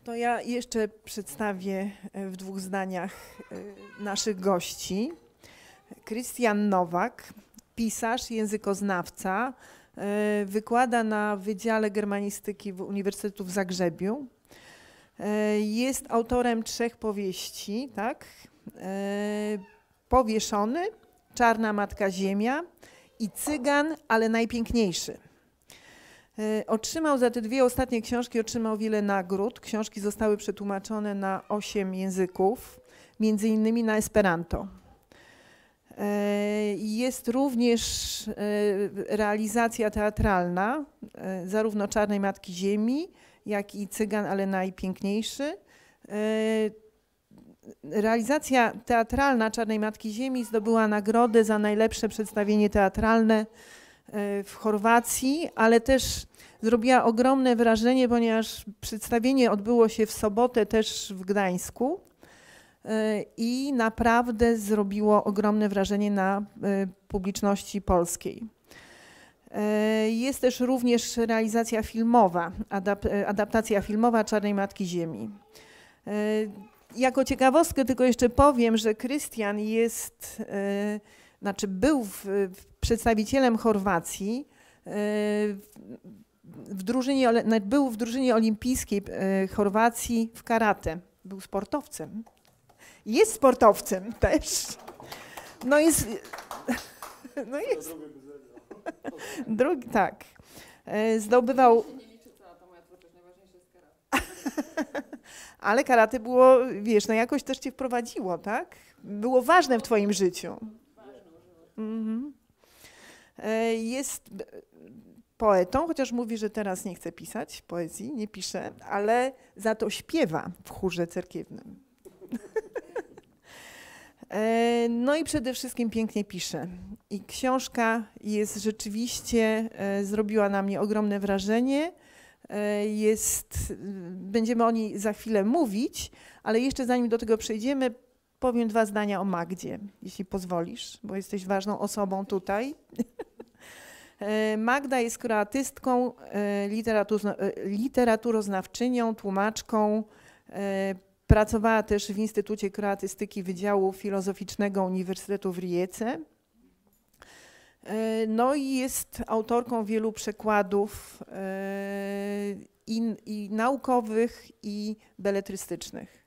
To ja jeszcze przedstawię w 2 zdaniach naszych gości. Krystian Nowak, pisarz, językoznawca, wykłada na Wydziale Germanistyki Uniwersytetu w Zagrzebiu. Jest autorem 3 powieści, tak? Powieszony, Czarna Matka Ziemia i Cygan, ale najpiękniejszy. Otrzymał za te 2 ostatnie książki wiele nagród. Książki zostały przetłumaczone na 8 języków, między innymi na Esperanto. Jest również realizacja teatralna, zarówno Czarnej Matki Ziemi, jak i Cygan, ale najpiękniejszy. Realizacja teatralna Czarnej Matki Ziemi zdobyła nagrodę za najlepsze przedstawienie teatralne w Chorwacji, ale też zrobiła ogromne wrażenie, ponieważ przedstawienie odbyło się w sobotę też w Gdańsku i naprawdę zrobiło ogromne wrażenie na publiczności polskiej. Jest też również realizacja filmowa, adaptacja filmowa Czarnej Matki Ziemi. Jako ciekawostkę tylko jeszcze powiem, że Krystian jest, był przedstawicielem Chorwacji, był w drużynie olimpijskiej Chorwacji w karate. Był sportowcem. Jest sportowcem też. No jest. Drugi, tak. Zdobywał. Ale karate było, wiesz, no jakoś też cię wprowadziło, tak? Było ważne w twoim życiu. Mhm. Jest poetą, chociaż mówi, że teraz nie chce pisać poezji, nie pisze, ale za to śpiewa w chórze cerkiewnym. No i przede wszystkim pięknie pisze. I książka jest rzeczywiście, zrobiła na mnie ogromne wrażenie. Będziemy o niej za chwilę mówić, ale jeszcze zanim do tego przejdziemy, powiem 2 zdania o Magdzie, jeśli pozwolisz, bo jesteś ważną osobą tutaj. Magda jest kroatystką, literaturoznawczynią, tłumaczką. Pracowała też w Instytucie Kroatystyki Wydziału Filozoficznego Uniwersytetu w Rijece. No i jest autorką wielu przekładów i naukowych, i beletrystycznych.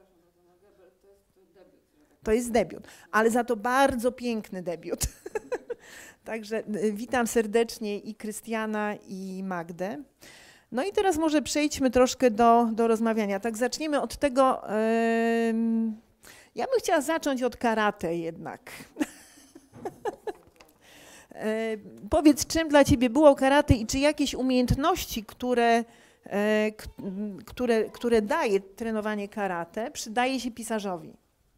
To jest debiut, ale za to bardzo piękny debiut. Także witam serdecznie i Krystiana, i Magdę. No i teraz może przejdźmy troszkę do rozmawiania. Tak, zaczniemy od tego, ja bym chciała zacząć od karate jednak. Powiedz, czym dla ciebie było karate i czy jakieś umiejętności, które daje trenowanie karate, przydaje się pisarzowi?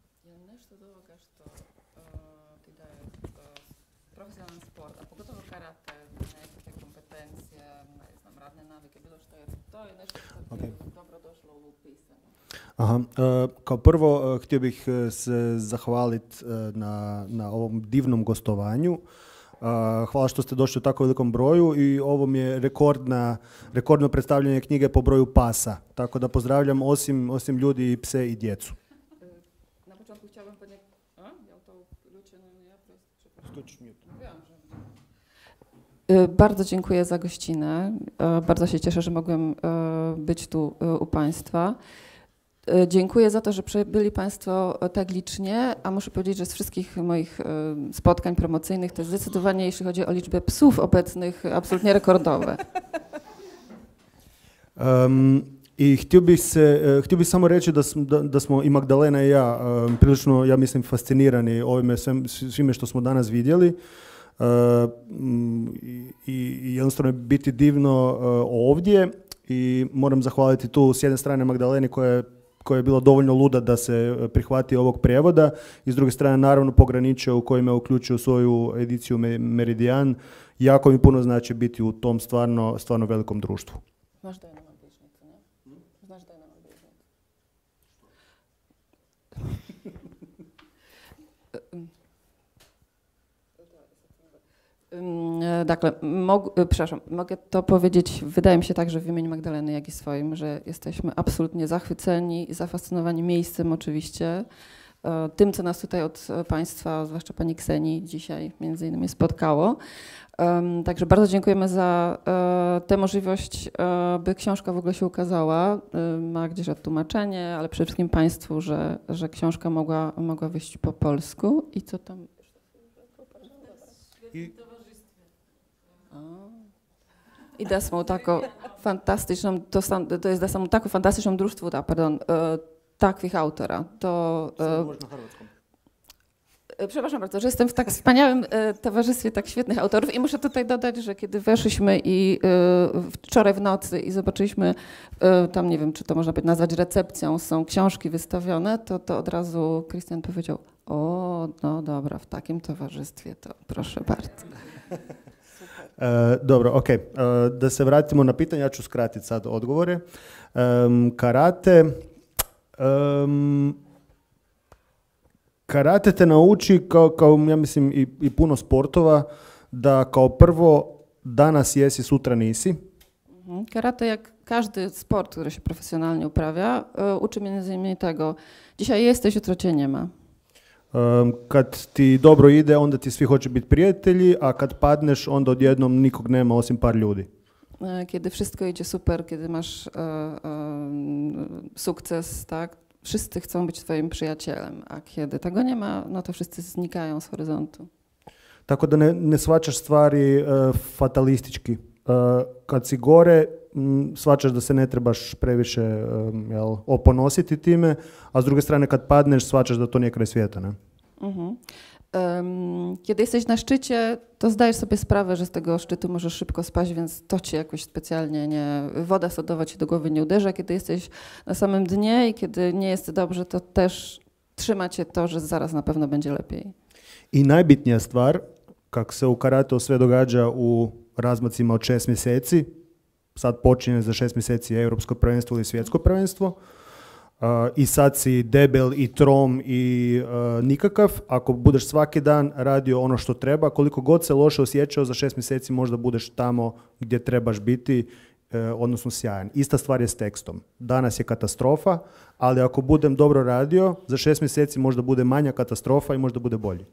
Aha. Kao prvo, htio bih se zahvaliti na ovom divnom gostovanju. Hvala što ste došli u tako velikom broju i ovo mi je rekordno predstavljanje knjige po broju pasa. Tako da pozdravljam osim ljudi i pse i djecu. Na początku chciałbym Bardzo dziękuję za gościnę. Bardzo się cieszę, że mogłem być tu u Państwa. Dziękuję za to, że przybyli Państwo tak licznie, a muszę powiedzieć, że z wszystkich moich spotkań promocyjnych to jest zdecydowanie, jeśli chodzi o liczbę psów obecnych, absolutnie rekordowe. I htio bih samo reći da smo i Magdalena i ja prilično, ja mislim, fascinirani ovime svime što smo danas vidjeli. I jednostavno je biti divno ovdje i moram zahvaliti tu s jedne strane Magdaleni koja je bila dovoljno luda da se prihvati ovog prijevoda i s druge strane naravno pograniče u kojima je uključio svoju ediciju Meridian. Jako mi puno znači biti u tom stvarno velikom društvu. Znaš da je nama bližnica, ne? Znaš da je nama bližnica. Dakle, przepraszam, mogę to powiedzieć, wydaje mi się także w imieniu Magdaleny, jak i swoim, że jesteśmy absolutnie zachwyceni i zafascynowani miejscem oczywiście, tym, co nas tutaj od Państwa, zwłaszcza Pani Ksenii, dzisiaj między innymi spotkało. Także bardzo dziękujemy za tę możliwość, by książka w ogóle się ukazała. Ma gdzieś odtłumaczenie, ale przede wszystkim Państwu, że książka mogła wyjść po polsku. I co tam? I da smo tako fantastičnom, to jest da samo tako fantastičnom društvu, takvih autora. Przepraszam bardzo, że jestem w tak wspaniałym towarzystwie tak świetnych autorów i muszę tutaj dodać, że kiedy weszliśmy i wczoraj w nocy i zobaczyliśmy, tam nie wiem, czy to można nazwać recepcją, są książki wystawione, to od razu Krystian powiedział, o, no dobra, w takim towarzystwie to proszę bardzo. Dobro, ok. Da se vratimo na pitanje, ja ću skratiti sad odgovore. Karate... Karate te nauči, kao ja mislim i puno sportova, da kao prvo danas jesi, sutra nisi. Karate, jak każdy sport, który się profesjonalnie uprawia, uczy między innymi tego, dzisiaj jesteś, jutro cię nie ma. Kad ti dobro ide, onda ti svi hoće biti prijatelji, a kad padneš, onda odjednom nikog nema osim par ljudi. Kiedy wszystko idzie super, kiedy masz sukces, tak, wszyscy chcą być twoim przyjacielem, a kiedy tego nie ma, no to wszyscy znikają z horyzontu. Tako da ne shvaćaš stvari fatalistički. Kad si gore, shvaćaš da se ne trebaš previše oponositi time, a s druge strane kad padneš, shvaćaš da to nije kraj svijeta. Ne? Kiedy jesteś na szczycie, to zdajesz sobie sprawę, że z tego szczytu możesz szybko spaść, więc to cię jakoś specjalnie nie... Woda sodowa ci do głowy nie uderza. Kiedy jesteś na samym dnie i kiedy nie jest dobrze, to też trzyma cię to, że zaraz na pewno będzie lepiej. I najbitnija stvar, kako se u karateu sve događa u razmacima od 6 mjeseci, sad počinje za 6 mjeseci europsko prvenstvo ili svjetsko prvenstvo, i sad si debel i trom i nikakav, ako budeš svaki dan radio ono što treba, koliko god se loše osjećao, za 6 mjeseci možda budeš tamo gdje trebaš biti, odnosno sjajan. Ista stvar je s tekstom. Danas je katastrofa, ali ako budem dobro radio, za 6 mjeseci možda bude manja katastrofa i možda bude bolji.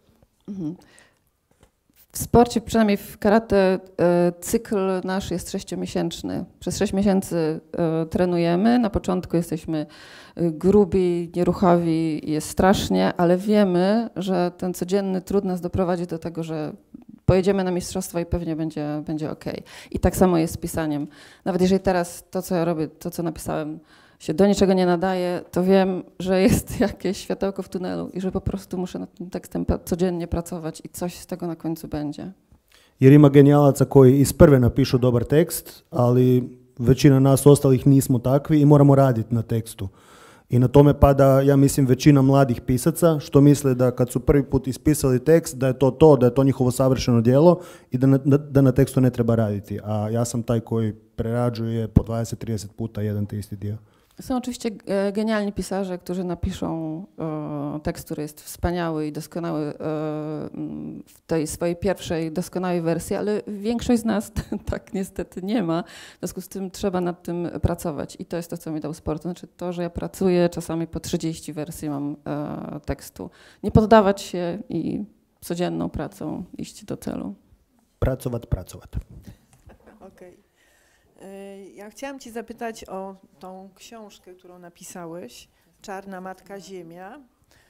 W sporcie, przynajmniej w karate, cykl nasz jest 6-miesięczny. Przez 6 miesięcy trenujemy. Na początku jesteśmy grubi, nieruchowi, jest strasznie, ale wiemy, że ten codzienny trud nas doprowadzi do tego, że pojedziemy na mistrzostwa i pewnie będzie okej. I tak samo jest z pisaniem. Nawet jeżeli teraz to, co ja robię, to, co napisałem, się do niczego nie nadaje, to wiem, że jest jakieś światełko w tunelu i że po prostu muszę nad tym tekstem codziennie pracować i coś z tego na końcu będzie. Jer ima genijalaca koji iz prve napišu dobar tekst, ali većina nas ostalih nismo takvi i moramo raditi na tekstu. I na tome pada, ja mislim, većina mladih pisaca, što misle da kad su prvi put ispisali tekst, da je to njihovo savršeno djelo i da na tekstu ne treba raditi. A ja sam taj koji prerađuje po 20-30 puta jedan te isti dio. Są oczywiście genialni pisarze, którzy napiszą tekst, który jest wspaniały i doskonały w tej swojej pierwszej doskonałej wersji, ale większość z nas tak niestety nie ma. W związku z tym trzeba nad tym pracować i to jest to, co mi dał sport. Znaczy to, że ja pracuję, czasami po 30 wersji mam tekstu. Nie poddawać się i codzienną pracą iść do celu. Pracować. Okej. Ja chciałam Cię zapytać o tą książkę, którą napisałeś, Czarna Matka Ziemia.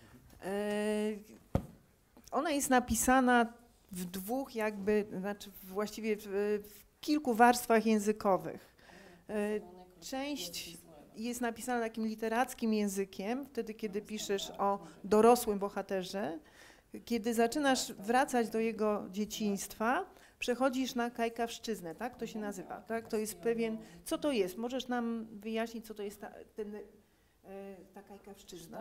Ona jest napisana w dwóch właściwie w kilku warstwach językowych. Część jest napisana takim literackim językiem, wtedy kiedy piszesz o dorosłym bohaterze. Kiedy zaczynasz wracać do jego dzieciństwa, przechodzisz na kajkawszczyznę, tak? To się nazywa, tak? To jest pewien... Co to jest? Możesz nam wyjaśnić, co to jest ta kajkavščina?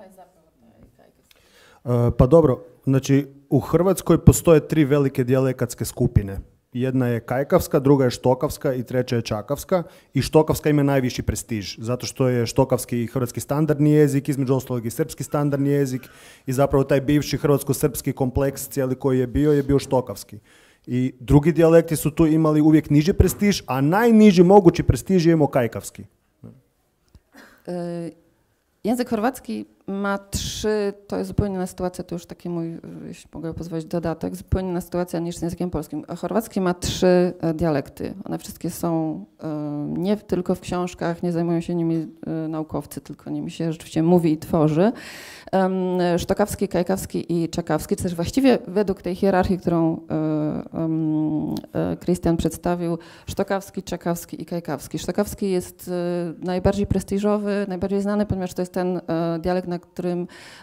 Pa dobro, znači u Hrvatskoj postoje 3 velike dijalekatske skupine. Jedna je kajkavska, druga je štokavska i treća je čakavska. I štokavska ima najviši prestiž, zato što je štokavski hrvatski standardni jezik, između ostalog i srpski standardni jezik i zapravo taj bivši hrvatsko-srpski kompleks cijeli koji je bio štokavski. I drugi dijalekti su tu imali uvijek niži prestiž, a najniži mogući prestiž je imao kajkavski. Język chorwacki ma trzy, to jest zupełnie inna sytuacja, to już taki mój, jeśli mogę pozwolić, dodatek, zupełnie inna sytuacja niż z językiem polskim. A chorwacki ma trzy dialekty. One wszystkie są nie tylko w książkach, nie zajmują się nimi naukowcy, tylko nimi się rzeczywiście mówi i tworzy. Sztokawski, kajkawski i czakawski, czy też właściwie według tej hierarchii, którą Krystian przedstawił, sztokawski, czakawski i kajkawski. Sztokawski jest najbardziej prestiżowy, najbardziej znany, ponieważ to jest ten dialekt, na którym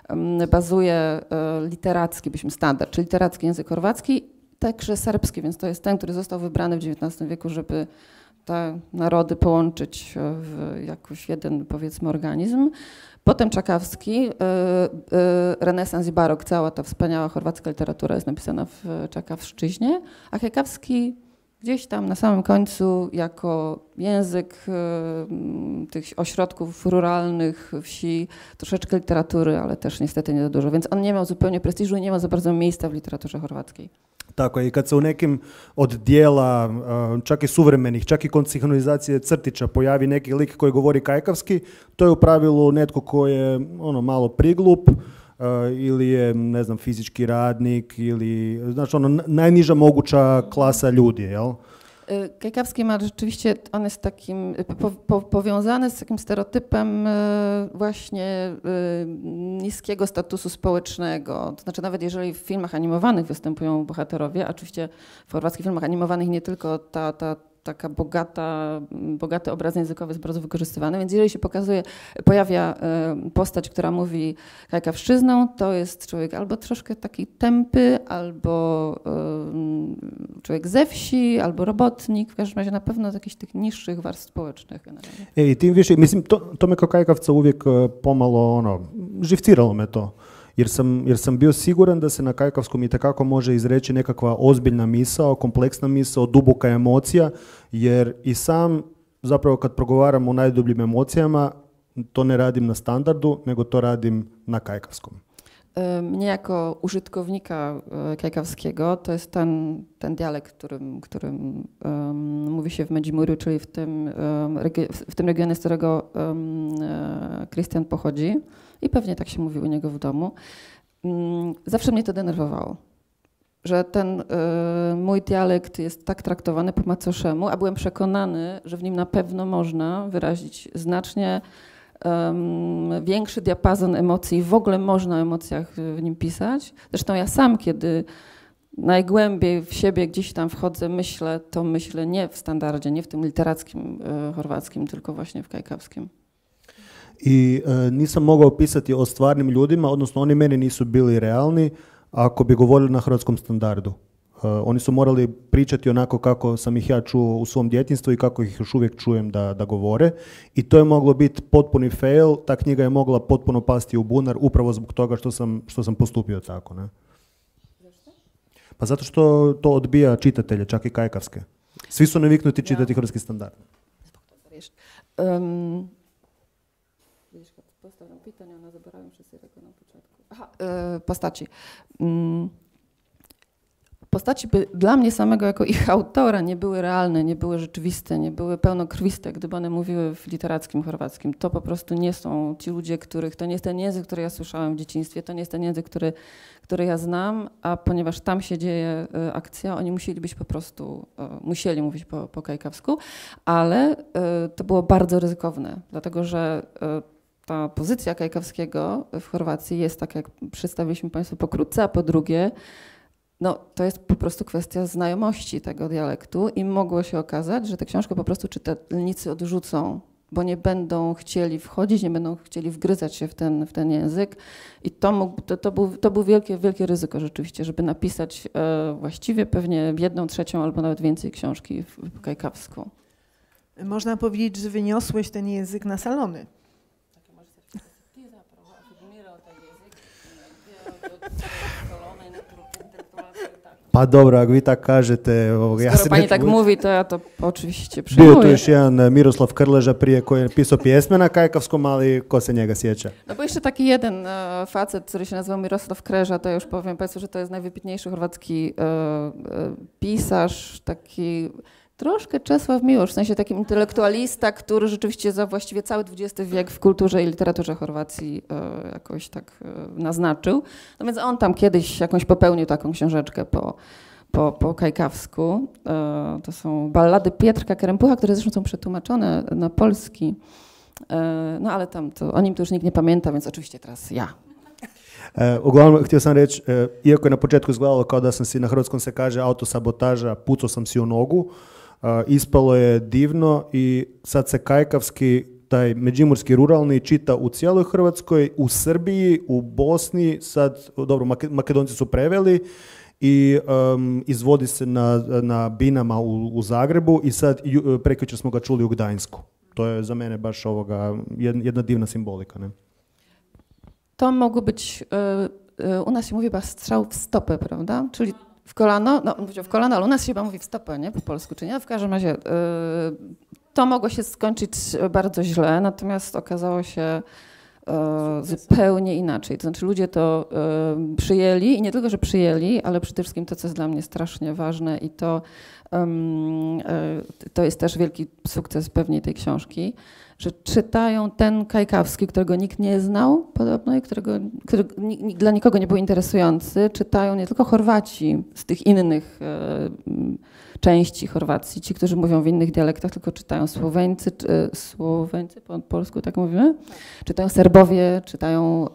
bazuje literacki, byśmy standard, czyli literacki język chorwacki, także serbski, więc to jest ten, który został wybrany w XIX wieku, żeby te narody połączyć w jakiś jeden, powiedzmy, organizm. Potem czakawski, renesans i barok, cała ta wspaniała chorwacka literatura jest napisana w czakawszczyźnie, a kajkawski gdzieś tam na samym końcu jako język tych ośrodków ruralnych, wsi, troszeczkę literatury, ale też niestety nie za dużo, więc on nie miał zupełnie prestiżu i nie ma za bardzo miejsca w literaturze chorwackiej. Tako je, i kad se u nekim od dijela, čak i suvremenih, čak i kod sinhronizacije crtića pojavi neki lik koji govori kajkavski, to je u pravilu netko ko je malo priglup ili je, ne znam, fizički radnik ili, znači, najniža moguća klasa ljudi, jel? Kajkawski ma rzeczywiście, on jest takim powiązany z takim stereotypem właśnie niskiego statusu społecznego. To znaczy nawet jeżeli w filmach animowanych występują bohaterowie, oczywiście w chorwackich filmach animowanych nie tylko taka bogaty obraz językowy jest bardzo wykorzystywany, więc jeżeli się pojawia postać, która mówi kajkawszczyzną, to jest człowiek albo troszkę taki tępy, albo człowiek ze wsi, albo robotnik, w każdym razie na pewno z jakichś tych niższych warstw społecznych generalnie. I tim više, mislim, to me kao kajkavca uvijek pomalo, živciralo me to. Jer sam bio siguran da se na kajkavskom itekako može izreći nekakva ozbiljna misao, kompleksna misao, duboka emocija, jer i sam zapravo kad progovaram o najdubljim emocijama, to ne radim na standardu, nego to radim na kajkavskom. Mnie jako użytkownika kajkawskiego to jest ten dialekt, którym mówi się w Međimurju, czyli w tym regionie, z którego Krystian pochodzi i pewnie tak się mówi u niego w domu. Zawsze mnie to denerwowało, że ten mój dialekt jest tak traktowany po macoszemu, a byłem przekonany, że w nim na pewno można wyrazić znacznie większy diapazon emocji, w ogóle można o emocjach w nim pisać. Zresztą ja sam, kiedy najgłębiej w siebie gdzieś tam wchodzę, to myślę nie w standardzie, nie w tym literackim chorwackim, tylko właśnie w kajkawskim. I nisam mogao pisati o stvarnim ljudima, odnosno oni meni nisu bili realni ako bi govorili na hrvatskom standardu. Oni su morali pričati onako kako sam ih ja čuo u svom djetinjstvu i kako ih još uvijek čujem da govore. I to je moglo biti potpuni fail, ta knjiga je mogla potpuno pasti u bunar upravo zbog toga što sam postupio tako. Ne? Zašto? Pa zato što to odbija čitatelje, čak i kajkavske. Svi su naviknuti čitati hrvatski standard. Widzisz, kad postavljam pitanje, ona zaboravim što si rekao na početku. Aha, postaci. Postaci dla mnie samego jako ich autora nie były realne, nie były rzeczywiste, nie były pełnokrwiste, gdyby one mówiły w literackim chorwackim. To po prostu nie są ci ludzie, to nie jest ten język, który ja słyszałem w dzieciństwie, to nie jest ten język, który ja znam, a ponieważ tam się dzieje akcja, oni musieli mówić po kajkawsku, ale to było bardzo ryzykowne, dlatego że ta pozycja kajkawskiego w Chorwacji jest tak, jak przedstawiliśmy Państwu pokrótce, a po drugie, to jest po prostu kwestia znajomości tego dialektu i mogło się okazać, że tę książkę po prostu czytelnicy odrzucą, bo nie będą chcieli wchodzić, nie będą chcieli wgryzać się w ten język i to było wielkie ryzyko rzeczywiście, żeby napisać właściwie pewnie 1/3 albo nawet więcej książki w kajkawsku. Można powiedzieć, że wyniosłeś ten język na salony. Pa dobro, ako vi tako kažete... Skoro pani tak mówi, to ja to oczywiście przyjmuję. Bio tu još jedan Miroslav Krleža prije koji je pisao pjesme na kajkavskom, ali ko se njega sjeća? No bo jeszcze taki jeden facet, który się nazywał Mirosław Krleža, to już powiem Państwu, że to jest najwybitniejszy chorwacki pisarz, taki troszkę Czesław Miłosz, w sensie taki intelektualista, który rzeczywiście za właściwie cały XX wiek w kulturze i literaturze Chorwacji jakoś tak naznaczył. No więc on tam kiedyś jakąś popełnił taką książeczkę po kajkawsku. To są ballady Pietrka Kerempucha, które zresztą są przetłumaczone na polski. No ale tam to, o nim to już nikt nie pamięta, więc oczywiście teraz ja. Uglavnom, htio sam reći, iako je na početku izgledalo kao da sam si, na hrvatskom se kaže autosabotaža, pucao sam si u nogu, ispalo je divno i sad se kajkavski, taj međimurski ruralni čita u cijeloj Hrvatskoj, u Srbiji, u Bosni, sad, dobro, Makedonci su preveli i izvodi se na binama u Zagrebu i sad prekjučer smo ga čuli u Gdańsku. To je za mene baš jedna divna simbolika, ne? To mogło być, u nas się mówi chyba strzał w stopę, prawda? Czyli w kolano, no on powiedział w kolano, ale u nas się chyba mówi w stopę, nie? Po polsku, czy nie? W każdym razie to mogło się skończyć bardzo źle, natomiast okazało się zupełnie inaczej. To znaczy ludzie to przyjęli i nie tylko, że przyjęli, ale przede wszystkim to, co jest dla mnie strasznie ważne i to jest też wielki sukces pewnie tej książki, że czytają ten kajkawski, którego nikt nie znał podobno i który dla nikogo nie był interesujący. Czytają nie tylko Chorwaci z tych innych części Chorwacji, ci, którzy mówią w innych dialektach, tylko czytają Słoweńcy po polsku, tak mówimy? Czytają Serbowie, czytają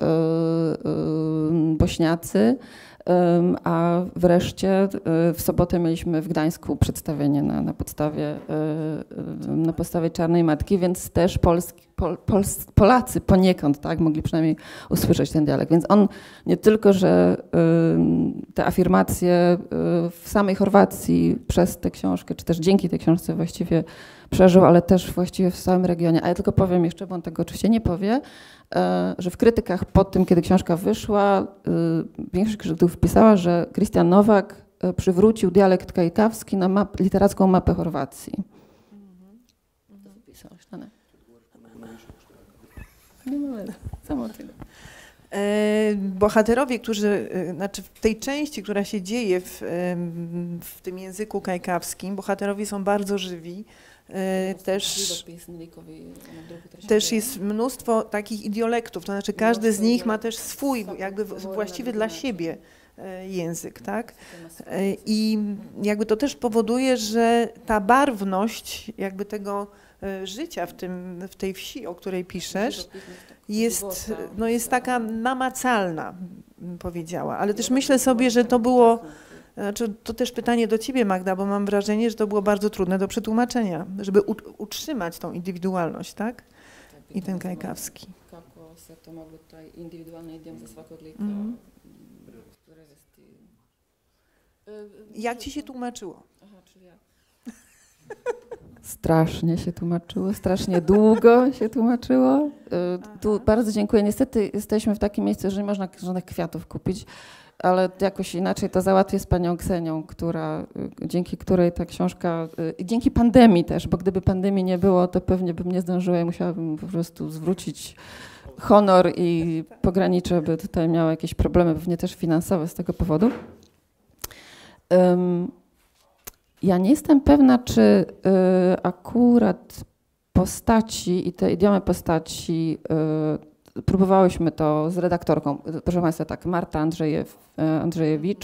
Bośniacy. A wreszcie w sobotę mieliśmy w Gdańsku przedstawienie na podstawie Czarnej Matki, więc też Polacy poniekąd tak, mogli przynajmniej usłyszeć ten dialekt. Więc on nie tylko, że te afirmacje w samej Chorwacji przez tę książkę, czy też dzięki tej książce właściwie przeżył, ale też właściwie w całym regionie. A ja tylko powiem jeszcze, bo on tego oczywiście nie powie, że w krytykach po tym, kiedy książka wyszła, większość krytyków pisała, że Krystian Nowak przywrócił dialekt kajkawski na literacką mapę Chorwacji. Bohaterowie, znaczy w tej części, która się dzieje w tym języku kajkawskim, bohaterowie są bardzo żywi. Też jest mnóstwo takich idiolektów, to znaczy każdy z nich ma też swój, jakby właściwy dla siebie język, tak? I jakby to też powoduje, że ta barwność jakby tego życia w tej wsi, o której piszesz, jest taka namacalna, bym powiedziała. Ale też myślę sobie, że to było, znaczy to też pytanie do ciebie, Magda, bo mam wrażenie, że to było bardzo trudne do przetłumaczenia, żeby utrzymać tą indywidualność, tak? I ten kajkawski. Kako se to moglo taj indywidualny idiom za svakog lika prevesti? Jak ci się tłumaczyło? Aha, czyli ja. Strasznie się tłumaczyło, strasznie długo się tłumaczyło. Tu bardzo dziękuję. Niestety jesteśmy w takim miejscu, że nie można żadnych kwiatów kupić, ale jakoś inaczej to załatwię z panią Ksenią, dzięki której ta książka, dzięki pandemii też, bo gdyby pandemii nie było, to pewnie bym nie zdążyła i musiałabym po prostu zwrócić honor i pogranicze by tutaj miało jakieś problemy, pewnie też finansowe z tego powodu. Ja nie jestem pewna, czy akurat postaci i te idiomy postaci, próbowałyśmy to z redaktorką, proszę Państwa, tak, Marta Andrzejewicz,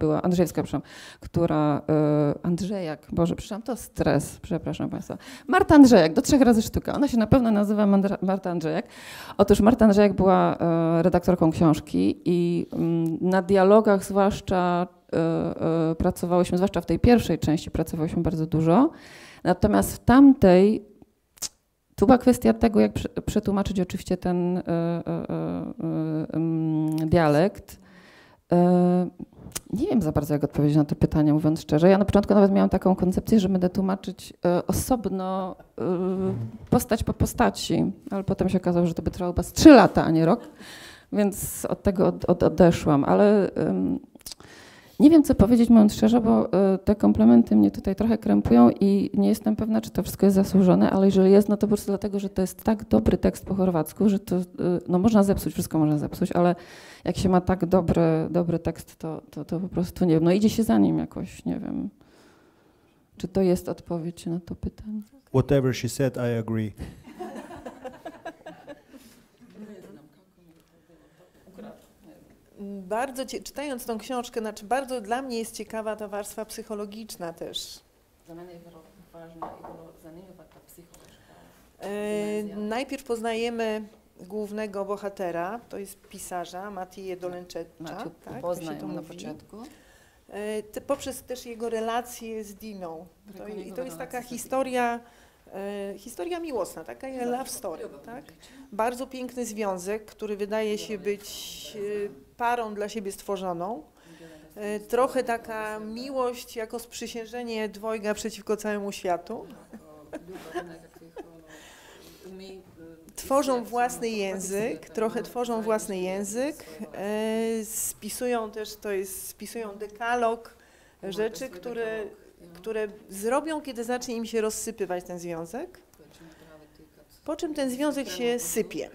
Andrzejak, Boże, przepraszam, to stres, przepraszam Państwa. Marta Andrzejak, do 3 razy sztuka, ona się na pewno nazywa Marta Andrzejak. Otóż Marta Andrzejak była redaktorką książki i na dialogach zwłaszcza pracowałyśmy, zwłaszcza w tej pierwszej części pracowałyśmy bardzo dużo, natomiast w tamtej tu była kwestia tego, jak przetłumaczyć oczywiście ten dialekt. Nie wiem za bardzo, jak odpowiedzieć na to pytanie, mówiąc szczerze. Ja na początku nawet miałam taką koncepcję, że będę tłumaczyć osobno postać po postaci, ale potem się okazało, że to by trwało chyba z 3 lata, a nie rok, więc od tego odeszłam. Ale Nie wiem, co powiedzieć, mówiąc szczerze, bo te komplementy mnie tutaj trochę krępują i nie jestem pewna, czy to wszystko jest zasłużone, ale jeżeli jest, no to po prostu dlatego, że to jest tak dobry tekst po chorwacku, że to no można zepsuć, wszystko można zepsuć, ale jak się ma tak dobry tekst, to po prostu nie wiem, no idzie się za nim jakoś, nie wiem. Czy to jest odpowiedź na to pytanie? Whatever she said, I agree. Bardzo, czytając tą książkę, znaczy bardzo dla mnie jest ciekawa ta warstwa psychologiczna też. Za mnie jest ważna i było zanimljiwa ta psychologiczna. Najpierw poznajemy głównego bohatera, to jest pisarza Matije Dolenčecha, tak, poznajemy na początku. Poprzez też jego relacje z Diną. To jest taka historia miłosna, taka love story, tak? Bardzo piękny związek, który wydaje się być parą dla siebie stworzoną. Trochę taka miłość jako sprzysiężenie dwojga przeciwko całemu światu. Tworzą własny język, trochę tworzą własny język, spisują też, spisują dekalog rzeczy, które zrobią, kiedy zacznie im się rozsypywać ten związek, po czym ten związek się sypie.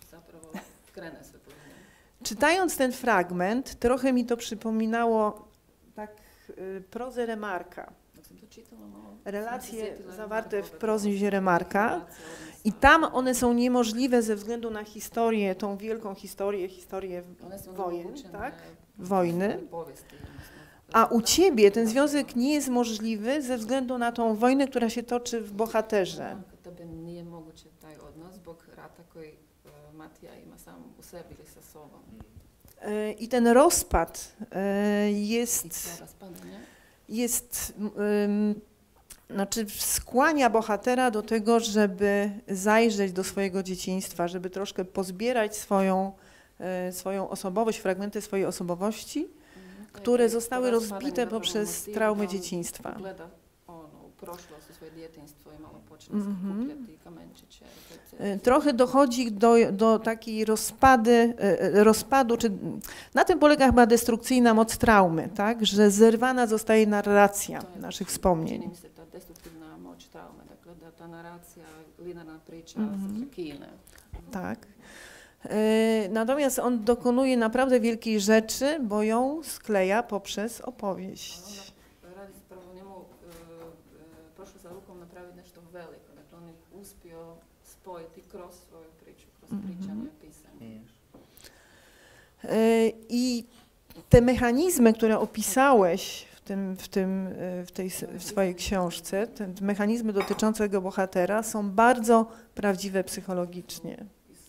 Czytając ten fragment, trochę mi to przypominało tak prozę Remarka. Relacje zawarte w prozie Remarka. I tam one są niemożliwe ze względu na historię, tą wielką historię wojen, tak? Wojny. A u ciebie ten związek nie jest możliwy ze względu na tą wojnę, która się toczy w bohaterze. To nie mogło się tutaj od nas, bo rat taki Matija ma sam u sobie ze sobą. I ten rozpad znaczy skłania bohatera do tego, żeby zajrzeć do swojego dzieciństwa, żeby troszkę pozbierać swoją osobowość, fragmenty swojej osobowości, które zostały rozbite poprzez traumy dzieciństwa. Trochę dochodzi do takiej rozpadu, czy na tym polega chyba destrukcyjna moc traumy, tak? Że zerwana zostaje narracja naszych wspomnień. Ta narracja, linearna priča, tak. Natomiast on dokonuje naprawdę wielkiej rzeczy, bo ją skleja poprzez opowieść. Radi sprawo njemu prošao za rukom napraviti nešto veliko. Dakle, on je uspio spojiti kroz svoju priču, kroz pričanje i pisanje. I te mechanizmy, które opisałeś w swojej książce, te mechanizmy dotyczące tego bohatera są bardzo prawdziwe psychologicznie.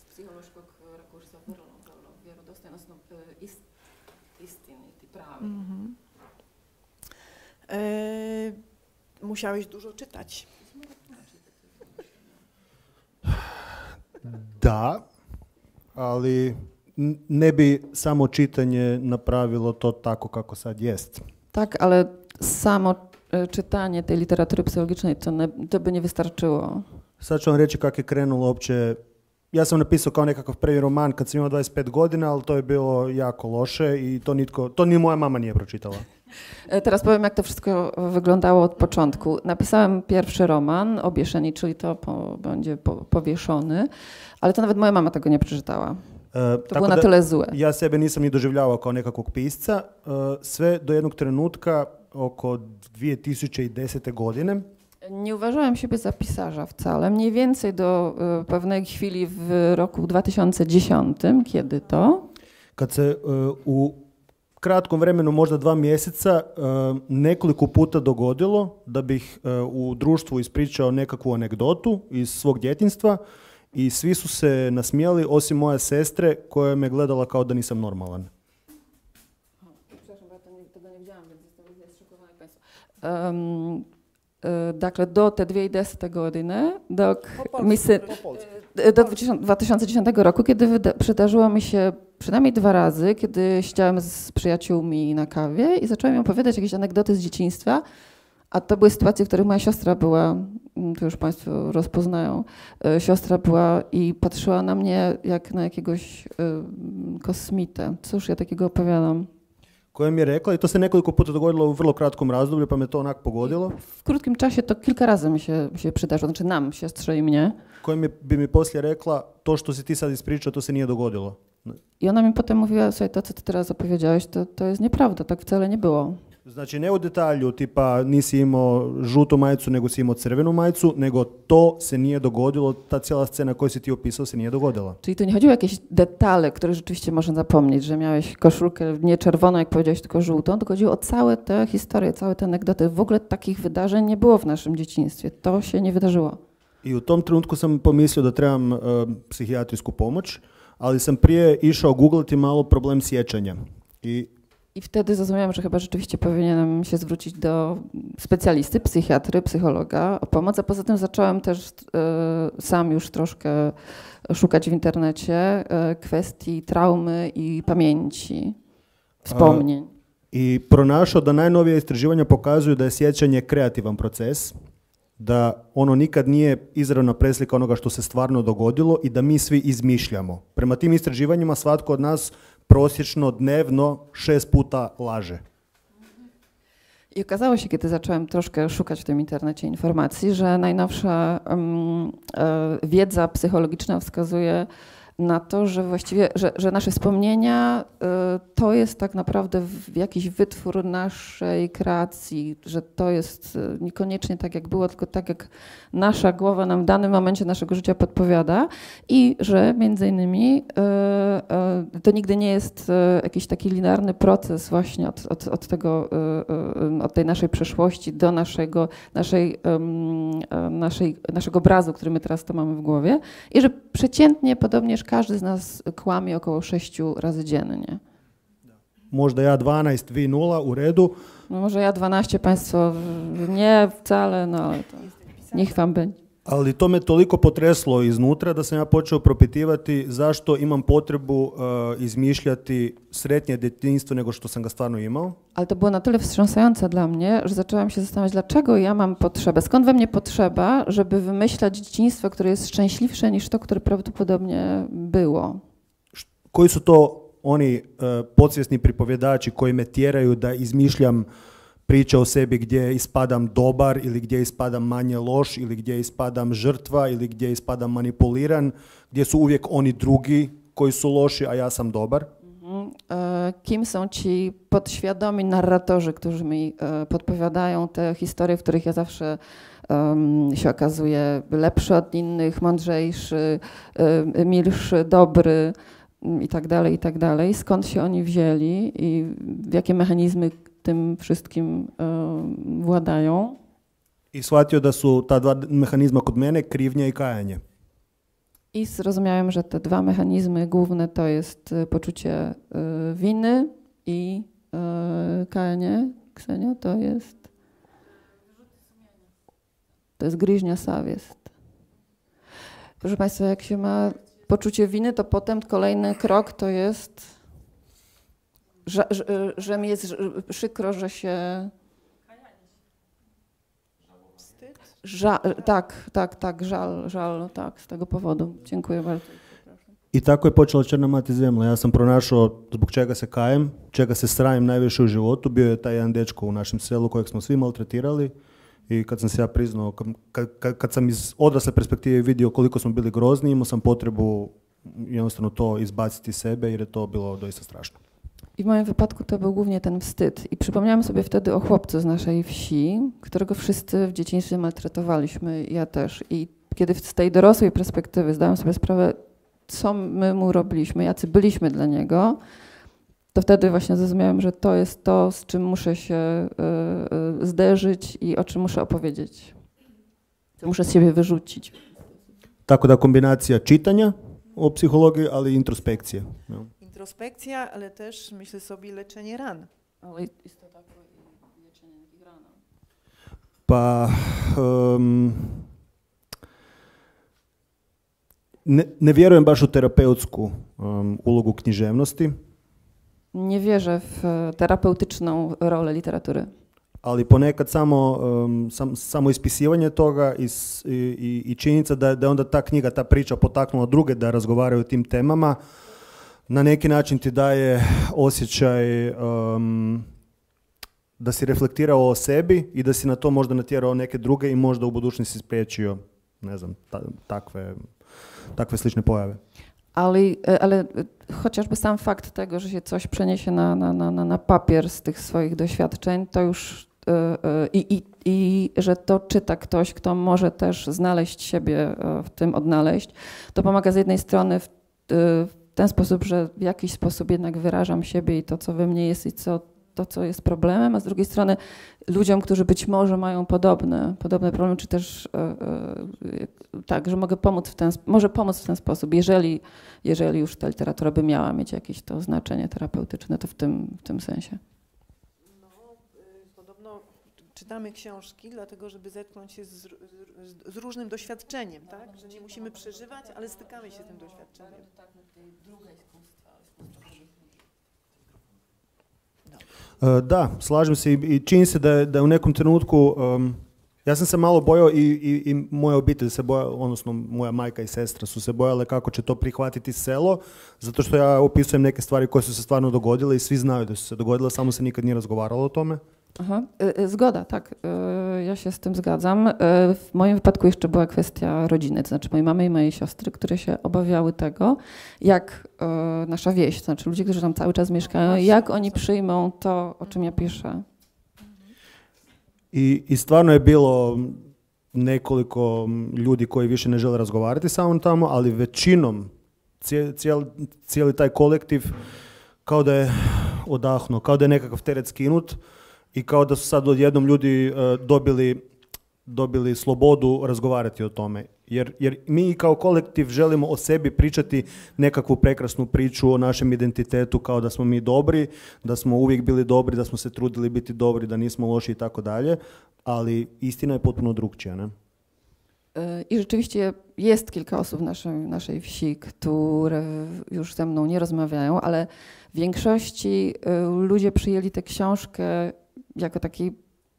Musiałeś dużo czytać. Da, ali ne bi samo čitanje napravilo to tako kako sad jest. Tak, ale samo czytanie tej literatury psychologicznej to by nie wystarczyło. Sad ću vam reći kako je krenulo uopće. Ja sam napisao kao nekakav prvi roman kad sam imao 25 godina, ali to je bilo jako loše i to ni moja mama nije pročitala. Teraz powiem, jak to wszystko wyglądało od początku. Napisałem pierwszy roman, Obwieszeni, czyli to będzie powieszony, ale to nawet moja mama tego nie przeczytała. To było na tyle złe. Ja sebe nisam ni doživljavao kao nekakvog pisca, sve do jednog trenutka oko 2010. godine. Nie uważałem siebie za pisarza wcale. Mniej więcej do pewnej chwili w roku 2010, kiedy to? Kad se u kratkom vremenu, možda 2 mjeseca, nekoliko puta dogodilo da bih u društvu ispričao nekakvu anegdotu iz svog djetinjstva i svi su se nasmijali, osim moje sestre koja me gledala kao da nisam normalan. Dakle, do te 2010 godine, do 2010 roku, kiedy przydarzyło mi się przynajmniej 2 razy, kiedy siedziałem z przyjaciółmi na kawie i zacząłem im opowiadać jakieś anegdoty z dzieciństwa, a to były sytuacje, w których moja siostra była, to już Państwo rozpoznają, siostra była i patrzyła na mnie jak na jakiegoś kosmitę. Cóż ja takiego opowiadam? koja mi je rekla, i to se nekoliko puta dogodilo u vrlo kratkom razdoblju, pa me to onak pogodilo. W krótkim czasie to kilka razy mi się przydarzyło, znaczy nam, siostrze i mnie. Koja bi mi poslije rekla, to što si ti sad ispričao, to se nije dogodilo. I ona mi potem mówiła, słuchaj, to co ty teraz opowiedziałeś, to jest nieprawda, tak wcale nie było. Znači ne u detalju, tipa nisi imao žutu majicu, nego si imao crvenu majicu, nego to se nije dogodilo, ta cijela scena koju si ti opisao se nije dogodila. Czyli tu nie chodziło o jakieś detale, które rzeczywiście można zapomnieć, że miałeś koszulkę nie czerwoną, jak powiedziałeś, tylko żółtą, tylko chodziło o całe te historie, całe te anegdoty. W ogóle takich wydarzeń nie było w naszym dzieciństwie. To się nie wydarzyło. I u tom trenutku sam pomislio da trebam psihijatrijsku pomoć, ali sam prije išao googlati malo problem sjećanja. I wtedy zrozumiałam, że chyba rzeczywiście powinienem się zwrócić do specjalisty, psychiatry, psychologa o pomoc, a poza tym zacząłem też sam już troszkę szukać w internecie kwestii traumy i pamięci, wspomnień. I pronašao da najnovije istraživanja pokazuju da je sjećanje kreativan proces, da ono nikad nije izravna preslika onoga što se stvarno dogodilo i da mi svi izmišljamo. Prema tim istraživanjima svatko od nas prosječno dnevno 6 puta laže. I okazało się, kiedy zacząłem troszkę szukać w tym internecie informacji, że najnowsza wiedza psychologiczna wskazuje na to, że właściwie, że nasze wspomnienia to jest tak naprawdę jakiś wytwór naszej kreacji, że to jest niekoniecznie tak, jak było, tylko tak, jak nasza głowa nam w danym momencie naszego życia podpowiada i że między innymi to nigdy nie jest jakiś taki linearny proces właśnie od tej naszej przeszłości do naszego obrazu, który my teraz to mamy w głowie i że przeciętnie podobnież każdy z nas kłamie około 6 razy dziennie. Možda ja 12, vi 0, u redu. No może ja 12, państwo nie wcale, no ale to niech wam będzie. Ali to me toliko potreslo iznutra da sam ja počeo propitivati zašto imam potrebu izmišljati sretnije djetinjstvo nego što sam ga stvarno imao. Ale to było na tyle wstrząsające dla mnie, że zaczęłam się zastanawiać, dlaczego ja mam potrzebę, skąd we mnie potrzeba, żeby wymyślać dzieciństwo, które jest szczęśliwsze niż to, które prawdopodobnie było. Koji su to oni podsvjesni pripovjedači koji me tjeraju da izmišljam priče o sebi gdje ispadam dobar ili gdje ispadam manje loš ili gdje ispadam žrtva ili gdje ispadam manipuliran, gdje su uvijek oni drugi koji su loši, a ja sam dobar. Kim są ci podświadomi narratorzy, którzy mi podpowiadają te historie, w których ja zawsze się okazuję lepszy od innych, mądrzejszy, milszy, dobry i tak dalej. Skąd się oni wzięli i w jakie mechanizmy tym wszystkim władają. I shvatio da su ta dva mehanizma kod mene krivnja i kajanje. I zrozumiałem, że te dwa mechanizmy główne to jest poczucie winy i kajanie. Ksenio, to jest gryźnia sawiest. Proszę Państwa, jak się ma poczucie winy, to potem kolejny krok to jest że mi jest przykro, że się... Żal, tak, z tego powodu. Dziękuję bardzo. I tako je počela Črna mati zemlja. Ja sam pronašao zbog čega se kajem, čega se sramim najviše u životu. Bio je taj jedan dečko u našem selu kojeg smo svi maltretirali i kad sam se ja priznao, kad sam iz odrasle perspektive vidio koliko smo bili grozni, imao sam potrebu jednostavno to izbaciti iz sebe jer je to bilo doista strašno. I w moim wypadku to był głównie ten wstyd. I przypomniałam sobie wtedy o chłopcu z naszej wsi, którego wszyscy w dzieciństwie maltretowaliśmy, ja też. I kiedy z tej dorosłej perspektywy zdałam sobie sprawę, co my mu robiliśmy, jacy byliśmy dla niego, to wtedy właśnie zrozumiałam, że to jest to, z czym muszę się zderzyć i o czym muszę opowiedzieć. Co muszę z siebie wyrzucić. Tako da kombinacja čitanja o psychologii, ali i introspekcije. No. Introspekcja, ale też myślę sobie leczenie ran. Ale isto tako i leczenie takich ran. Pa ne vjerujem baš u terapeutsku ulogu književnosti. Nie wierzę w terapeutyczną rolę literatury. Ali ponekad samo ispisivanje toga i činjenica da je onda ta knjiga, ta priča potaknula druge da razgovaraju o tim temama, na neki način ti daje osjećaj da si reflektirao o sebi i da si na to možda natjerao neke druge i možda u budućnosti spriječio, ne znam, takve slične pojave. Ale chociażby sam fakt tego, że się coś przeniesie na papier z tych swoich doświadczeń, to już i że to czyta ktoś, kto może też znaleźć siebie w tym, odnaleźć, to pomaga z jednej strony w ten sposób, że w jakiś sposób jednak wyrażam siebie i to, co we mnie jest i to, co jest problemem, a z drugiej strony ludziom, którzy być może mają podobne problemy, czy też tak, że może pomóc w ten sposób, jeżeli już ta literatura by miała mieć jakieś to znaczenie terapeutyczne, to w tym sensie. No, podobno czytamy książki, dlatego żeby zetknąć się z różnym doświadczeniem, tak? Że nie musimy przeżywać, ale stykamy się z tym doświadczeniem. Da, slažem se i čini se da u nekom trenutku, ja sam se malo bojao i moja obitelj se bojala, odnosno moja majka i sestra su se bojale kako će to prihvatiti selo, zato što ja opisujem neke stvari koje su se stvarno dogodile i svi znaju da su se dogodile, samo se nikad nije razgovaralo o tome. Aha, zgoda, tak. Ja się z tym zgadzam. W moim wypadku jeszcze była kwestia rodziny, to znaczy mojej mamy i mojej siostry, które się obawiały tego, jak nasza wieś, to znaczy ludzie, którzy tam cały czas mieszkają, jak oni przyjmą to, o czym ja piszę. I stvarno je bilo nekoliko ljudi koji više ne žele razgovarati sa mnom tamo, ali većinom cijeli taj kolektiv kao da je odahnuo, kao da je nekakav teret skinut i kao da su sad odjednom ljudi dobili slobodu razgovarati o tome. Jer mi kao kolektiv želimo o sebi pričati nekakvu prekrasnu priču o našem identitetu, kao da smo mi dobri, da smo uvijek bili dobri, da smo se trudili biti dobri, da nismo loši i tako dalje, ali istina je potpuno drugčija, ne? I rzeczywiście jest kilka osób w naszej wsi, które już ze mną nie rozmawiają, ale w większości ludzie przyjęli tę książkę jako taki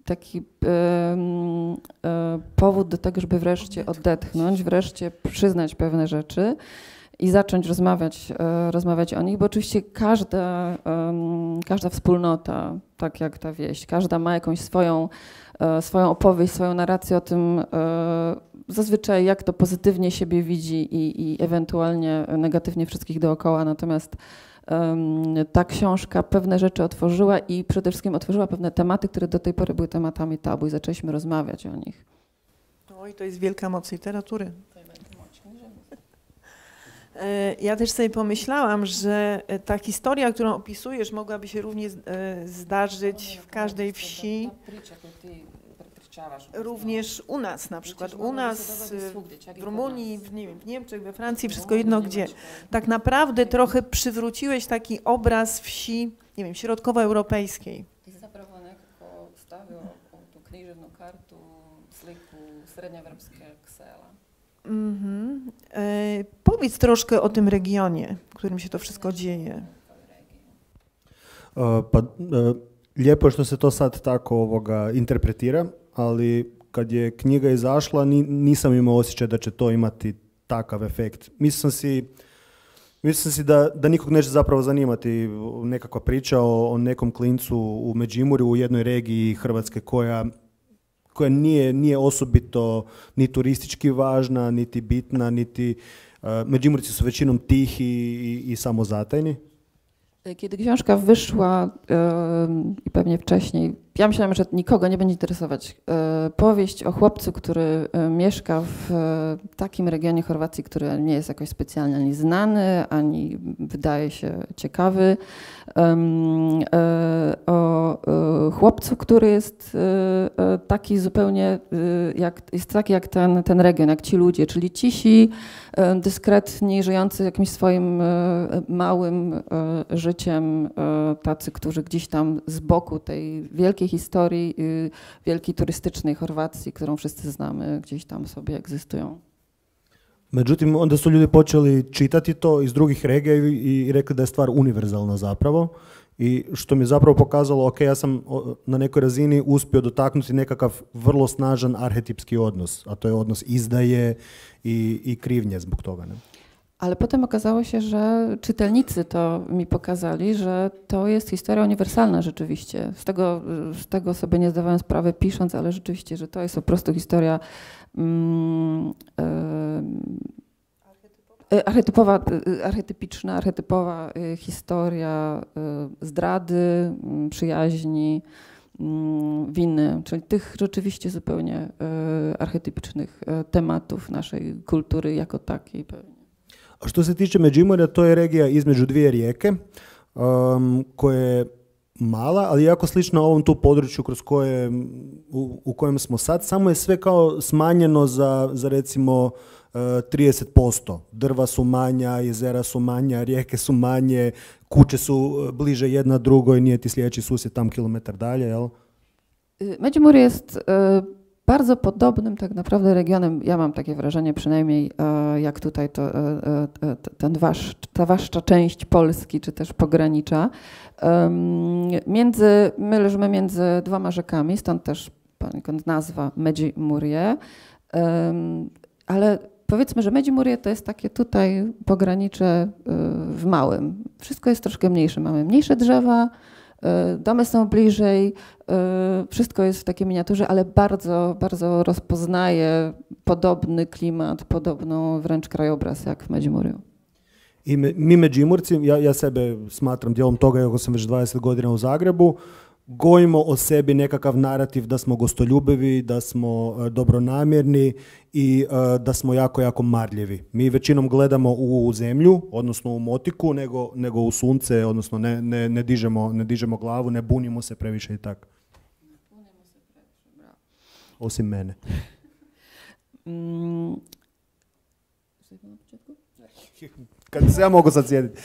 powód do tego, żeby wreszcie odetchnąć, wreszcie przyznać pewne rzeczy i zacząć rozmawiać o nich, bo oczywiście każda wspólnota, tak jak ta wieś, każda ma jakąś swoją opowieść, swoją narrację o tym, zazwyczaj jak to pozytywnie siebie widzi i ewentualnie negatywnie wszystkich dookoła, natomiast ta książka pewne rzeczy otworzyła i przede wszystkim otworzyła pewne tematy, które do tej pory były tematami tabu i zaczęliśmy rozmawiać o nich. Oj, to jest wielka moc literatury. Ja też sobie pomyślałam, że ta historia, którą opisujesz, mogłaby się również zdarzyć w każdej wsi, również u nas na przykład. U nas w Rumunii, w Niemczech, we Francji, wszystko jedno gdzie. Tak naprawdę trochę przywróciłeś taki obraz wsi, nie wiem, środkowoeuropejskiej. I zapravo nekako stavio tu književnu kartu, sliku srednjoevropskog sela. Powiedz troszkę o tym regionie, w którym się to wszystko dzieje. Lijepo je što se to sad tako interpretira, ali kad je knjiga izašla nisam imao osjećaj da će to imati takav efekt. Mislio sam si da nikog neće zapravo zanimati nekakva priča o nekom klincu u Međimurju, u jednoj regiji Hrvatske koja nije osobito ni turistički važna, niti bitna, niti Međimurci su većinom tihi i samozatajni. Kiedy książka wyszła i pewnie wcześniej, ja myślałam, że nikogo nie będzie interesować. Powieść o chłopcu, który mieszka w takim regionie Chorwacji, który nie jest jakoś specjalnie ani znany, ani wydaje się ciekawy. O chłopcu, który jest taki zupełnie, jak ten region, jak ci ludzie, czyli cisi, dyskretni, żyjący jakimś swoim małym życiem, tacy, którzy gdzieś tam z boku tej wielkiej historii, wielkiej turystycznej Chorwacji, którą wszyscy znamy, gdzieś tam sobie egzystują. Međutim, onda su ljudi počeli čitati to iz drugih regija i rekli da je stvar univerzalna zapravo. I što mi je zapravo pokazalo, ok, ja sam na nekoj razini uspio dotaknuti nekakav vrlo snažan arhetipski odnos, a to je odnos izdaje i krivnje zbog toga. Ne? Ale potem okazało się, że czytelnicy to mi pokazali, że to jest historia uniwersalna rzeczywiście. Z tego sobie nie zdawałem sprawy pisząc, ale rzeczywiście, że to jest po prostu historia archetypowa historia zdrady, przyjaźni, winy, czyli tych rzeczywiście zupełnie archetypičnih tematów naszej kultury jako takiej. A što se tiče Međimurja, to je regija između dvije rijeke koja je mala, ali jako slična ovom tu području kroz koje, u kojem smo sad, samo je sve kao smanjeno za recimo 30%. Drva su manja, jezera su manja, rijeke su manje, kuće su bliže jedna drugoj, nije ti sljedeći susjed tam kilometar dalje, jel? Međimurje jest bardzo podobnym tak naprawdę regionem, ja mam takie wrażenie przynajmniej, jak tutaj ta waszcza część Polski, czy też pogranicza. My leżymy między dwoma rzekami, stąd też poniekąd nazwa Međimurje, ale powiedzmy, że Međimurje to jest takie tutaj pogranicze w małym. Wszystko jest troszkę mniejsze, mamy mniejsze drzewa, domy są bliżej, wszystko jest w takiej miniaturze, ale bardzo, bardzo rozpoznaje podobny klimat, podobną wręcz krajobraz jak w Međimurju. I mi Međimurci, ja sebe smatram dijelom toga, iako sam već 20 godina u Zagrebu, gojimo o sebi nekakav narativ da smo gostoljubivi, da smo dobronamjerni i da smo jako, jako marljivi. Mi većinom gledamo u zemlju, odnosno u motiku, nego u sunce, odnosno ne dižemo glavu, ne bunimo se previše i tako. Osim mene. Kad se ja mogu sad sjediti.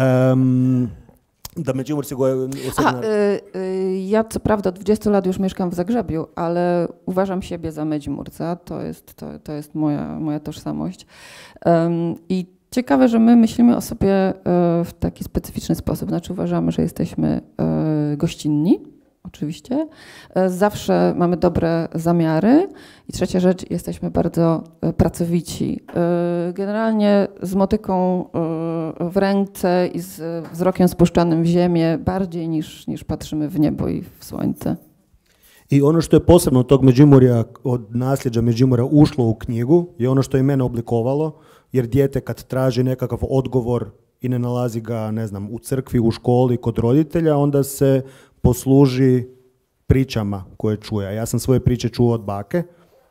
Da Međimurci goje ja co prawda od 20 lat już mieszkam w Zagrzebiu, ale uważam siebie za Međimurca, to jest moja tożsamość. I ciekawe, że my myślimy o sobie w taki specyficzny sposób, znaczy uważamy, że jesteśmy gościnni, oczywiście, zawsze mamy dobre zamiary i trzecia rzecz, jesteśmy bardzo pracowici. Generalnie z motyką w ręce i z wzrokiem spuszczanym w ziemię bardziej niż patrzymy w niebo i w słońce. I ono što je posebno od tog Međimurja, od nasljeđa Međimurja ušlo u knjigu je ono što je mene oblikovalo, jer dijete kad traži nekakav odgovor i ne nalazi ga, ne znam, u crkvi, u školi, kod roditelja, onda se posluži pričama koje čuje. A ja sam svoje priče čuo od bake.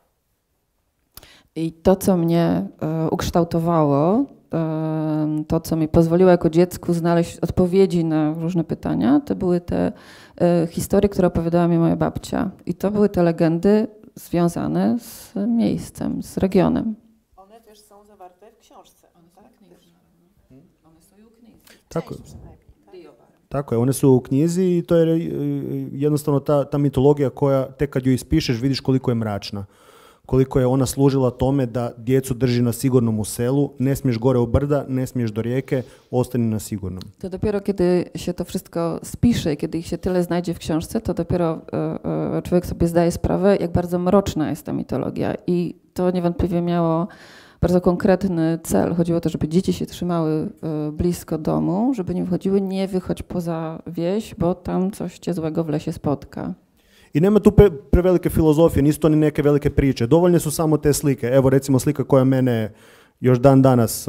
I to, co mnie ukształtowało, to, co mi pozwoliło jako dziecku znaleźć odpowiedzi na różne pytania, to były te historie, które opowiadała mi moja babcia. I to były te legendy związane z miejscem, z regionem. One też są zawarte w książce. One są i u knjizi. Tako je, one su u knjizi i to je jednostavno ta mitologija koja tek kad ju ispišeš vidiš koliko je mračna. Koliko je ona služila tome da djecu drži na sigurnom u selu, ne smiješ gore u brda, ne smiješ do rijeke, ostani na sigurnom. To dopiero kiedy się to wszystko spisze, kiedy ich się tyle znajdzie w książce, to dopiero człowiek sobie zdaje sprawę, jak bardzo mroczna jest ta mitologia. I to niewątpliwie miało bardzo konkretny cel. Chodziło o to, żeby dzieci się trzymały blisko domu, żeby nie wychodziły, nie wychodź poza wieś, bo tam coś cię złego w lesie spotka. I nema tu prevelike filozofije, nisu to ni neke velike priče. Dovoljne su samo te slike. Evo recimo slika koja mene još dan danas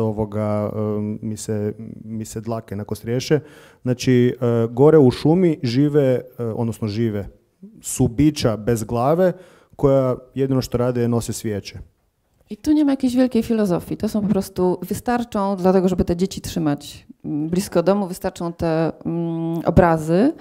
mi se dlake nakostriješe. Znači gore u šumi žive su bića bez glave koja jedino što rade je nose svijeće. I tu nie ma jakiejś wielkiej filozofii. To są po prostu, wystarczą, dlatego żeby te dzieci trzymać blisko domu, wystarczą te obrazy.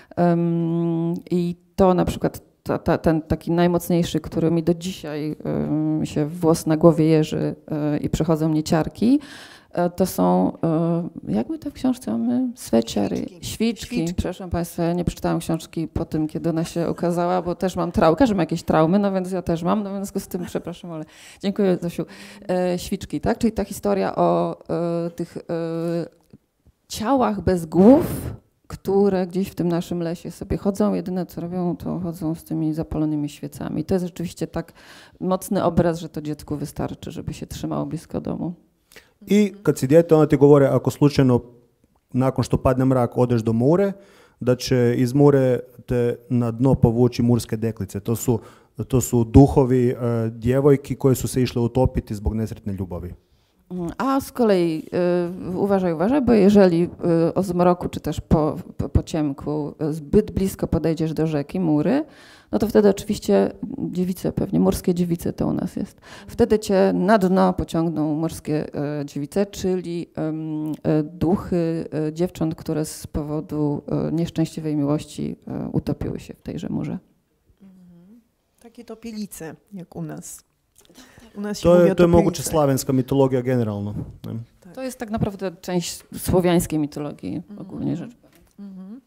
I to na przykład ten taki najmocniejszy, który mi do dzisiaj się włos na głowie jeży i przechodzą mnie ciarki, to są, jak my to w książce mamy? Sweciery, świczki. Przepraszam Państwa, ja nie przeczytałam książki po tym, kiedy ona się ukazała, bo też mam traumę, każdy ma jakieś traumy, no więc ja też mam, no w związku z tym przepraszam, ale dziękuję Zosiu. Świczki, tak? Czyli ta historia o tych ciałach bez głów, które gdzieś w tym naszym lesie sobie chodzą. Jedyne co robią, to chodzą z tymi zapalonymi świecami. To jest rzeczywiście tak mocny obraz, że to dziecku wystarczy, żeby się trzymało blisko domu. I kad si dijete, onda ti govore ako slučajno nakon što padne mrak odeš do Mure, da će iz Mure te na dno povući murske deklice. To su duhovi djevojki koje su se išle utopiti zbog nesretne ljubawi. A z kolei uważaj, bo jeżeli o zmroku czy też po ciemku zbyt blisko podejdziesz do rzeki, Mury, no to wtedy oczywiście dziewice, pewnie morskie dziewice to u nas jest. Wtedy cię na dno pociągną morskie dziewice, czyli duchy dziewcząt, które z powodu nieszczęśliwej miłości utopiły się w tejże murze. Takie topielice, jak u nas. To je moguće slavenska mitologija generalno. Ne? Tak. To jest tak naprawdę część słowiańskiej mitologii, ogólnie rzecz biorąc.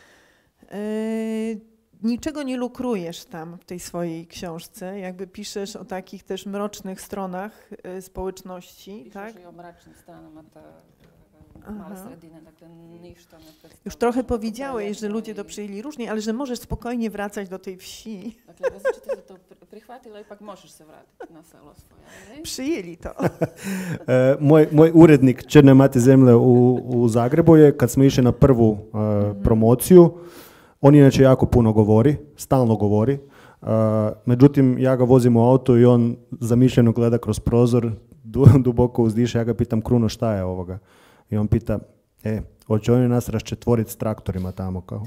Niczego nie lukrujesz tam w tej swojej książce, jakby piszesz o takich też mrocznych stronach społeczności, piszesz tak? I o mrocznych stronach, małe srediny, tak ten niż tam. Już trochę powiedziałeś, że ludzie to przyjęli różnie, ale że możesz spokojnie wracać do tej wsi. Dakle, različite to prihvatili, ipak možeš se vratiti na selo svoje. Przyjęli to. Moj urednik Črne mati zemlje u Zagrebu je, kad smo išli na prvu promociju, on inače jako puno govori, stalno govori. Međutim, ja ga vozim u auto i on zamišljeno gleda kroz prozor, duboko uzdiše, ja ga pitam Kruno šta je ovoga. I on pita, hoće oni nas raščetvoriti s traktorima tamo kao?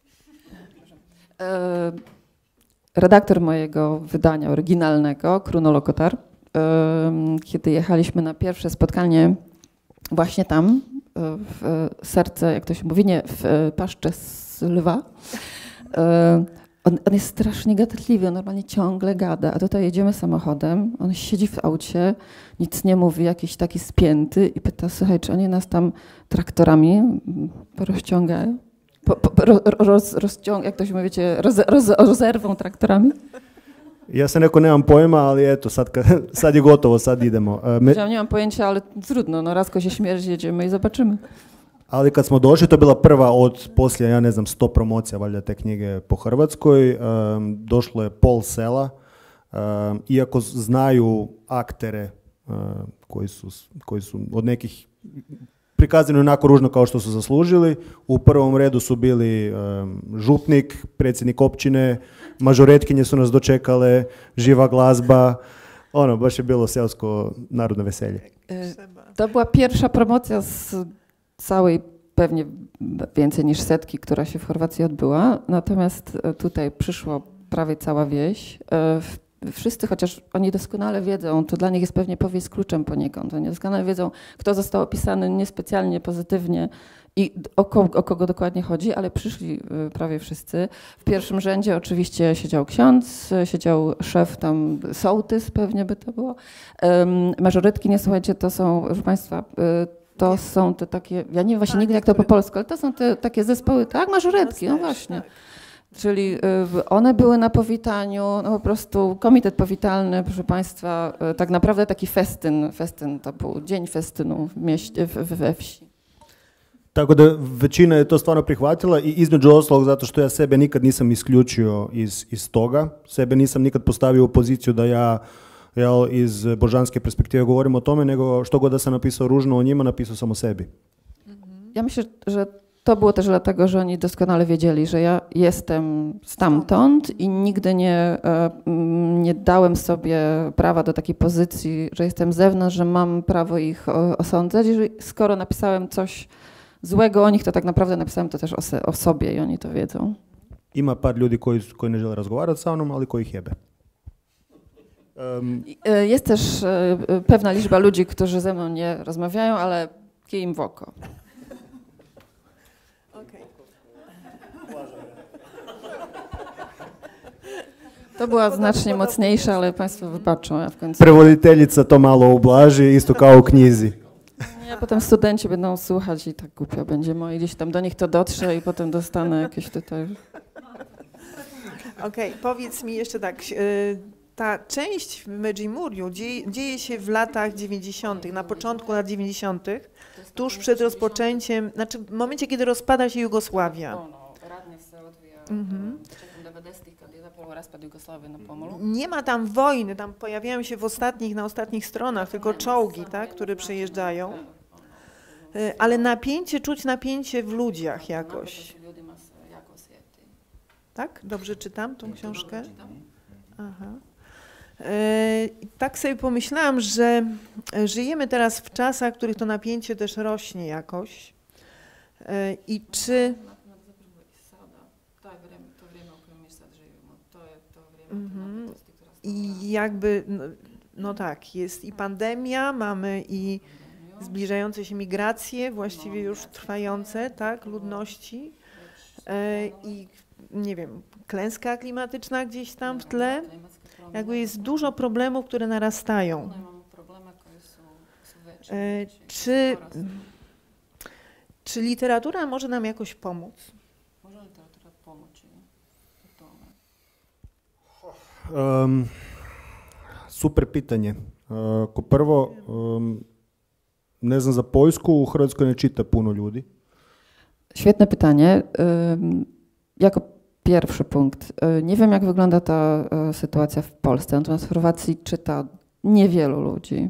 Redaktor mojego wydania oryginalnego, Kruno Lokotar, kiedy jechaliśmy na pierwsze spotkanie właśnie tam, w serce, jak to się mówi, nie, w paszczę z lwa, on jest strasznie gadatliwy, on normalnie ciągle gada, a tutaj jedziemy samochodem, on siedzi w aucie, nic nie mówi, jakiś taki spięty i pyta, słuchaj, czy oni nas tam traktorami rozciągają? Jak to się mówi, rozerwą traktorami? Ja sam rekao nemam pojma, ali eto, sad je gotovo, sad idemo. Ja nie mam pojęcia, ale trudno, no raz ko się śmierć, jedziemy i zobaczymy. Ali kad smo došli, to je bila prva od poslije, ja ne znam, 100 promocija valjda te knjige po Hrvatskoj. Došlo je pol sela, iako znaju aktere koji su od nekih prikazani onako ružno kao što su zaslužili. U prvom redu su bili župnik, predsjednik općine, mažoretkinje su nas dočekale, živa glazba. Ono, baš je bilo seosko narodno veselje. To była pierwsza promocja z całej, pewnie więcej niż setki, która się w Chorwacji odbyła. Natomiast tutaj przyszło prawie cała wieś. Wszyscy, chociaż oni doskonale wiedzą, to dla nich jest pewnie powieść z kluczem poniekąd. Oni doskonale wiedzą, kto został opisany niespecjalnie pozytywnie i o kogo dokładnie chodzi, ale przyszli prawie wszyscy. W pierwszym rzędzie oczywiście siedział ksiądz, siedział szef tam, sołtys pewnie by to było. Mażorytki, nie słuchajcie, to są, proszę Państwa, to są te takie, ja nie wiem właśnie nigdy jak to po polsku, ale to są te takie zespoły, tak, mażoretki, no właśnie. Tak. Czyli one były na powitaniu, no po prostu komitet powitalny, proszę Państwa, tak naprawdę taki festyn to był dzień festynu w mieście, we wsi. Tako da većina je to stvarno prihvatila i između ostalog zato što ja sebe nikad nisam isključio iz toga, sebe nisam nikad postavio u poziciju da ja iz božanske perspektive govorim o tome, nego što god da sam napisao ružno o njima, napisao sam o sebi. Ja myślę, że to było też dlatego, że oni doskonale wiedzieli, że ja jestem stamtąd i nigdy nie dałem sobie prawa do takiej pozycji, że jestem z zewnątrz, że mam prawo ich osądzać. Skoro napisałem coś złego o nich, to tak naprawdę napisałem to też o sobie i oni to wiedzą. Ima par ljudi koji ne žele razgovarati sa mnom, ali koji ih jebe. Jest też pewna liczba ludzi, którzy ze mną nie rozmawiają, ale kij im w oko. To była znacznie mocniejsza, ale Państwo wybaczą. Ja w końcu... Prevoditeljica to malo ublaži, isto kao u knjizi. Ja potem studenci będą słuchać i tak głupio będzie moje. Gdzieś tam do nich to dotrze i potem dostanę jakieś tutaj... Okej, powiedz mi jeszcze tak, ta część w Međimurju dzieje się w latach 90., na początku lat 90., tuż przed rozpoczęciem, znaczy w momencie, kiedy rozpada się Jugosławia. se odvija tijekom 90-ih kad je zapravo raspad Jugoslavije na pomolu. Nie ma tam wojny, tam pojawiają się na ostatnich stronach tylko czołgi, tak, które przejeżdżają. Ale czuć napięcie w ludziach jakoś. Tak? Dobrze czytam tą książkę? Aha. Tak sobie pomyślałam, że żyjemy teraz w czasach, w których to napięcie też rośnie jakoś. I czy... I jakby, no tak, jest i pandemia, mamy i zbliżające się migracje, właściwie już trwające, tak, ludności i nie wiem, klęska klimatyczna gdzieś tam w tle. Jakby jest dużo problemów, które narastają. Czy literatura może nam jakoś pomóc? Może literatura pomoći u tome? Super pitanje. Ko prvo, ne znam za Poljsku, u Hrvatskoj ne čita puno ljudi. Świetne pytanie. Jako pierwszy punkt. Nie wiem, jak wygląda ta sytuacja w Polsce, natomiast w Chorwacji czyta niewielu ludzi.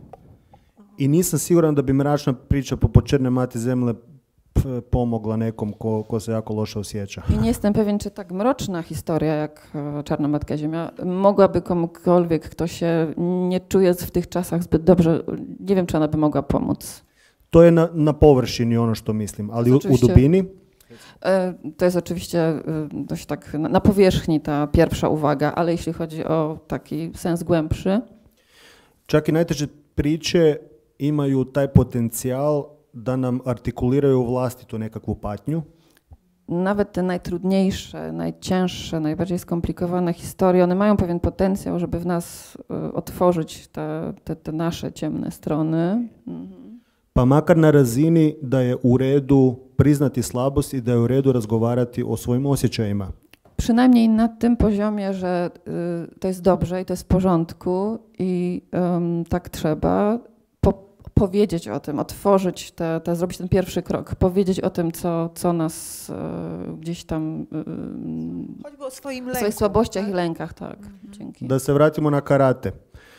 I nisam siguran da bi mračna priča poput Črne mati zemlje pomogla nekom ko se jako loše osjeća. I nie jestem pewien, czy tak mroczna historia jak Czarna Matka Ziemia mogłaby komukolwiek, kto się nie czuje w tych czasach zbyt dobrze, nie wiem, czy ona by mogła pomóc. To je na površini ono što mislim, ali u dubini. To jest oczywiście dość tak na powierzchni ta pierwsza uwaga, ale jeśli chodzi o taki sens głębszy. Čak i najteže priče imaju taj potencijal da nam artikuliraju vlastitu nekakvu patnju. Nawet te najtrudniejsze, najcięższe, najbardziej skomplikowane historie, one mają pewien potencjał, żeby w nas otworzyć te nasze ciemne strony. Pa makar na razini da je u redu priznati slabost i da je u redu razgovarati o svojim osjećajima. Przynajmniej na tym poziomie, że to jest dobrze i to jest w porządku i tak trzeba powiedzieć o tym, otworzyć zrobić ten pierwszy krok, powiedzieć o tym, co nas gdzieś tam choćby o swoim w swoich słabościach, tak? I lękach, tak. Dzięki. Da se vratimo na karate.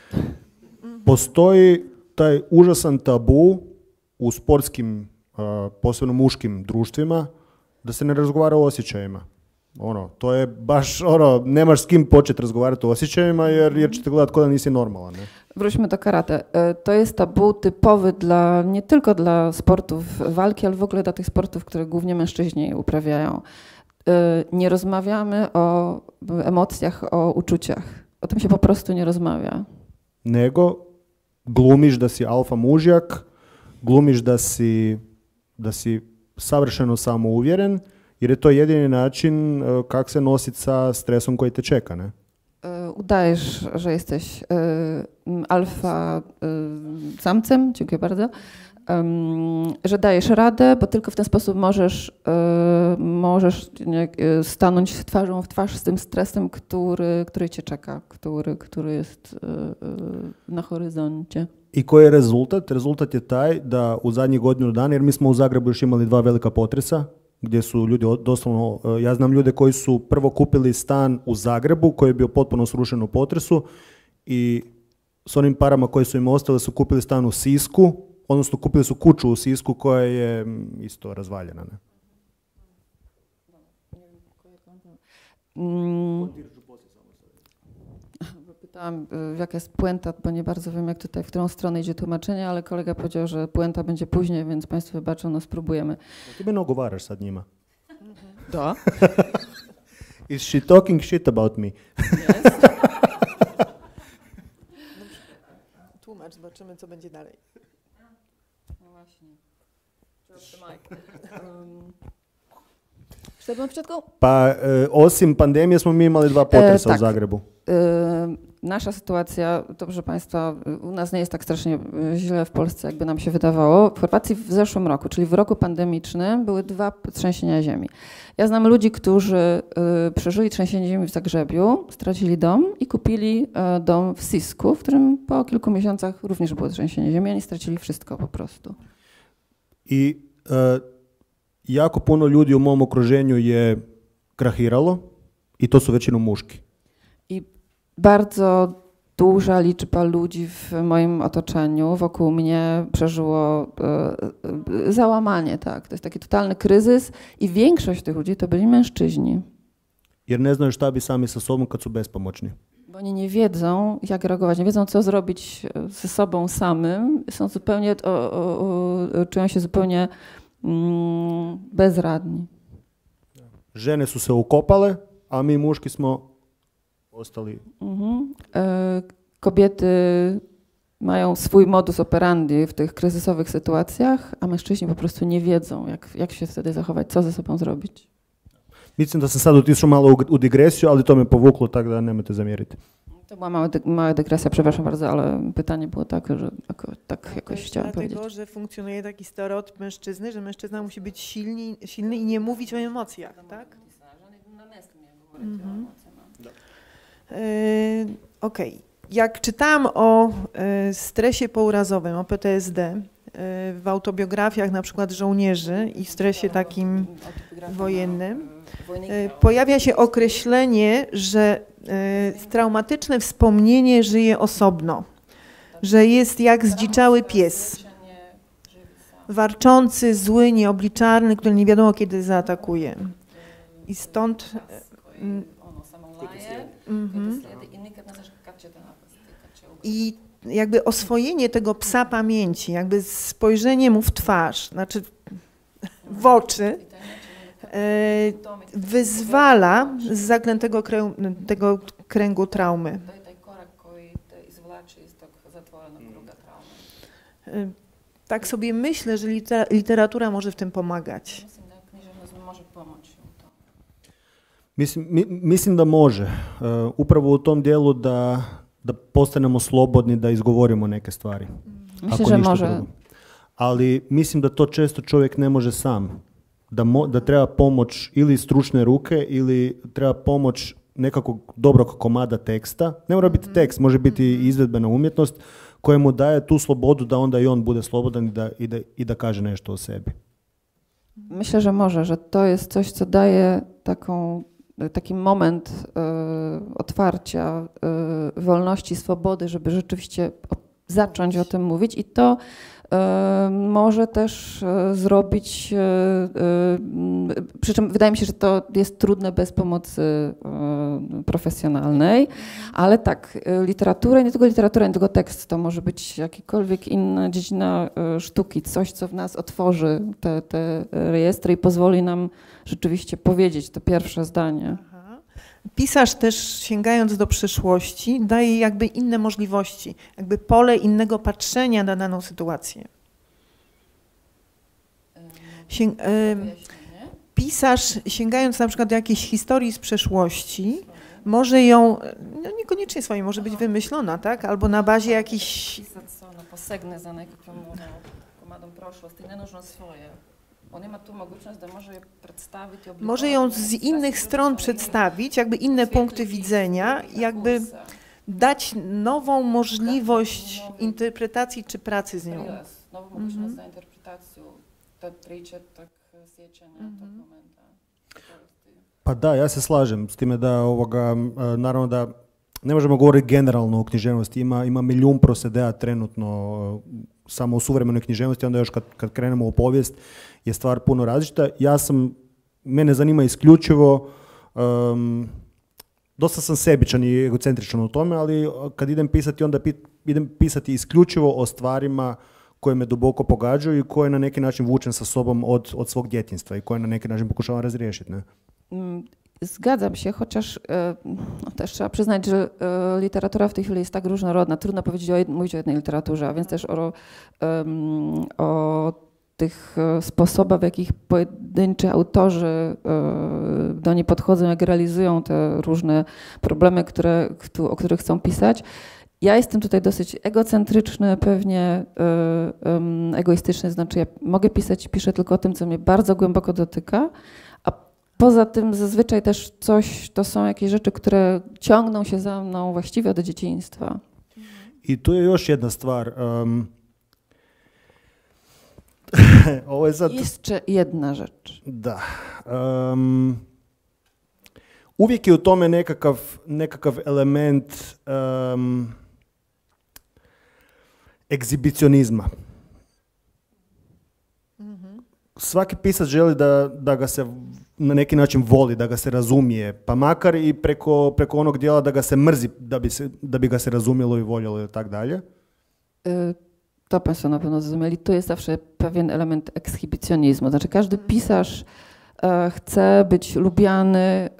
Postoji taj užasan tabu u sportskim, posebno muškim društvima, da se ne razgovara o osjećajima. To je baš, nemaš s kim početi razgovarati o osjećajima jer ćete gledati kao da nisi normalan. Ne? Wróćmy do karate. To jest tabu typowy nie tylko dla sportów walki, ale w ogóle dla tych sportów, które głównie mężczyźni uprawiają. Nie rozmawiamy o emocjach, o uczuciach. O tym się po prostu nie rozmawia. Nego glumiš da si alfa mužjak, glumiš da si savršeno samouvjeren, jer je to jedini način kako se nositi sa stresom koji te čeka, ne? Udajesz, że jesteś alfa samcem, dziękuję bardzo, że dajesz radę, bo tylko w ten sposób możesz stanąć twarzą w twarz z tym stresem, który cię czeka, który jest na horyzoncie. I koji je rezultat? Rezultat je taj da u zadnjih godinu dana, jer mi smo u Zagrebu još imali 2 velika potresa, gdje su ljudi doslovno, ja znam ljude koji su prvo kupili stan u Zagrebu koji je bio potpuno srušen u potresu i s onim parama koje su im ostale su kupili stan u Sisku, odnosno kupili su kuću u Sisku koja je isto razvaljena. Ne? Pytałam, jaka jest puenta, bo nie bardzo wiem, jak tutaj, w którą stronę idzie tłumaczenie, ale kolega powiedział, że puenta będzie później, więc Państwo wybaczą, no spróbujemy. Ty me nagovaraš sad njima. Da. Is she talking shit about me? Yes. Tłumacz, zobaczymy, co będzie dalej. No właśnie. Što je bilo na početku? Pa osim pandemije smo mi imali 2 potresa u Zagrebu. Nasza sytuacja, to proszę Państwa, u nas nie jest tak strasznie źle w Polsce, jakby nam się wydawało. W Chorwacji w zeszłym roku, czyli w roku pandemicznym, były 2 trzęsienia ziemi. Ja znam ludzi, którzy przeżyli trzęsienie ziemi w Zagrzebiu, stracili dom i kupili dom w Sisku, w którym po kilku miesiącach również było trzęsienie ziemi, oni stracili wszystko po prostu. I jako puno ljudi u mom okruženju je krahiralo i to su većinom muški. I bardzo duża liczba ludzi w moim otoczeniu, wokół mnie przeżyło załamanie, tak. To jest taki totalny kryzys i większość tych ludzi to byli mężczyźni. Jer ne znaju šta bi sami sa sobom kad su bespomoćni. Bo oni nie wiedzą, jak reagować, nie wiedzą, co zrobić ze sobą samym. Są zupełnie, czują się zupełnie bezradni. Žene su se ukopale, a mi muški smo ostali. Kobiety mają swój modus operandi w tych kryzysowych sytuacjach, a mężczyźni po prostu nie wiedzą, jak się wtedy zachować, co ze sobą zrobić. Mislim da sam sad otišao malo u digresiju, ali to me povuklo, tako da nemojte zamjeriti. To była mała dygresja, przepraszam bardzo, ale pytanie było takie, że tak jakoś chciałam powiedzieć. Dlatego, że funkcjonuje taki stereotyp mężczyzny, że mężczyzna musi być silny i nie mówić o emocjach, tak? Okej. Jak czytałam o stresie pourazowym, o PTSD w autobiografiach na przykład żołnierzy i w stresie takim wojennym, pojawia się określenie, że traumatyczne wspomnienie żyje osobno, że jest jak zdziczały pies, warczący, zły, nieobliczalny, który nie wiadomo kiedy zaatakuje. I stąd... I jakby oswojenie tego psa pamięci, jakby spojrzenie mu w twarz, znaczy w oczy, wyzwala z zaklętego tego kręgu traumy. Tak sobie myślę, że literatura może w tym pomagać. Mislim da može. Upravo u tom dijelu da postanemo slobodni da izgovorimo neke stvari. Myślę, że może. Drugo. Ali mislim da to često čovjek ne može sam. Da treba pomoć ili stručne ruke ili treba pomoć nekakvog dobrog komada teksta. Ne mora biti tekst, može biti izvedbena umjetnost koja mu daje tu slobodu da onda i on bude slobodan i da kaže nešto o sebi. Myślę, że może, że to jest coś, co daje taki moment otwarcia, wolności, swobody, żeby rzeczywiście zacząć o tym mówić i to może też zrobić, przy czym wydaje mi się, że to jest trudne bez pomocy profesjonalnej, ale tak, literatura, nie tylko tekst, to może być jakakolwiek inna dziedzina sztuki, coś, co w nas otworzy te rejestry i pozwoli nam rzeczywiście powiedzieć to pierwsze zdanie. Pisarz też, sięgając do przyszłości, daje jakby inne możliwości, jakby pole innego patrzenia na daną sytuację. Pisarz, sięgając na przykład do jakiejś historii z przeszłości, może ją, no niekoniecznie swojej, może być wymyślona, tak? Albo na bazie jakichś... Posegne za nekakvom komadom prošlosti, ne nužno svoje. On ima tu mogućnost da może je przedstawić. Może ją z innych stron przedstawić, jakby inne punkty widzenia, jakby dać nową możliwość interpretacji czy pracy z nią. Nową możliwość za interpretaciju te priče, tak sjećanja tog momenta. Pa da, ja se slažem s time da naravno da ne možemo govoriti generalno o književnosti, ima milijun prosedea trenutno samo u suvremenoj književnosti, onda još kad krenemo u povijest je stvar puno različita. Mene zanima isključivo, dosta sam sebičan i egocentričan u tome, ali kad idem pisati, onda idem pisati isključivo o stvarima koje me duboko pogađaju i koje na neki način vučem sa sobom od svog djetinjstva i koje na neki način pokušavam razriješiti. Ne? Zgadzam się, chociaż też trzeba przyznać, że literatura w tej chwili jest tak różnorodna. Trudno mówić o jednej literaturze, a więc też o tych sposobach, w jakich pojedynczy autorzy do niej podchodzą, jak realizują te różne problemy, o których chcą pisać. Ja jestem tutaj dosyć egocentryczny, pewnie egoistyczny, znaczy ja mogę pisać i piszę tylko o tym, co mnie bardzo głęboko dotyka, a poza tym zazwyczaj też to są jakieś rzeczy, które ciągną się za mną właściwie od dzieciństwa. I tu je još jedna stvar. Jeszcze jedna rzecz. Da. uvijek je u tome nekakav element egzibicionizma. Svaki pisac želi da ga se na neki način voli, da ga se razumije, pa makar i preko onog dijela da ga se mrzi, da bi ga se razumjelo i voljelo i tak dalje. To Państwo na pewno zrozumieli. To jest zawsze pewien element ekshibicjonizmu. Znaczy każdy pisarz chce być lubiany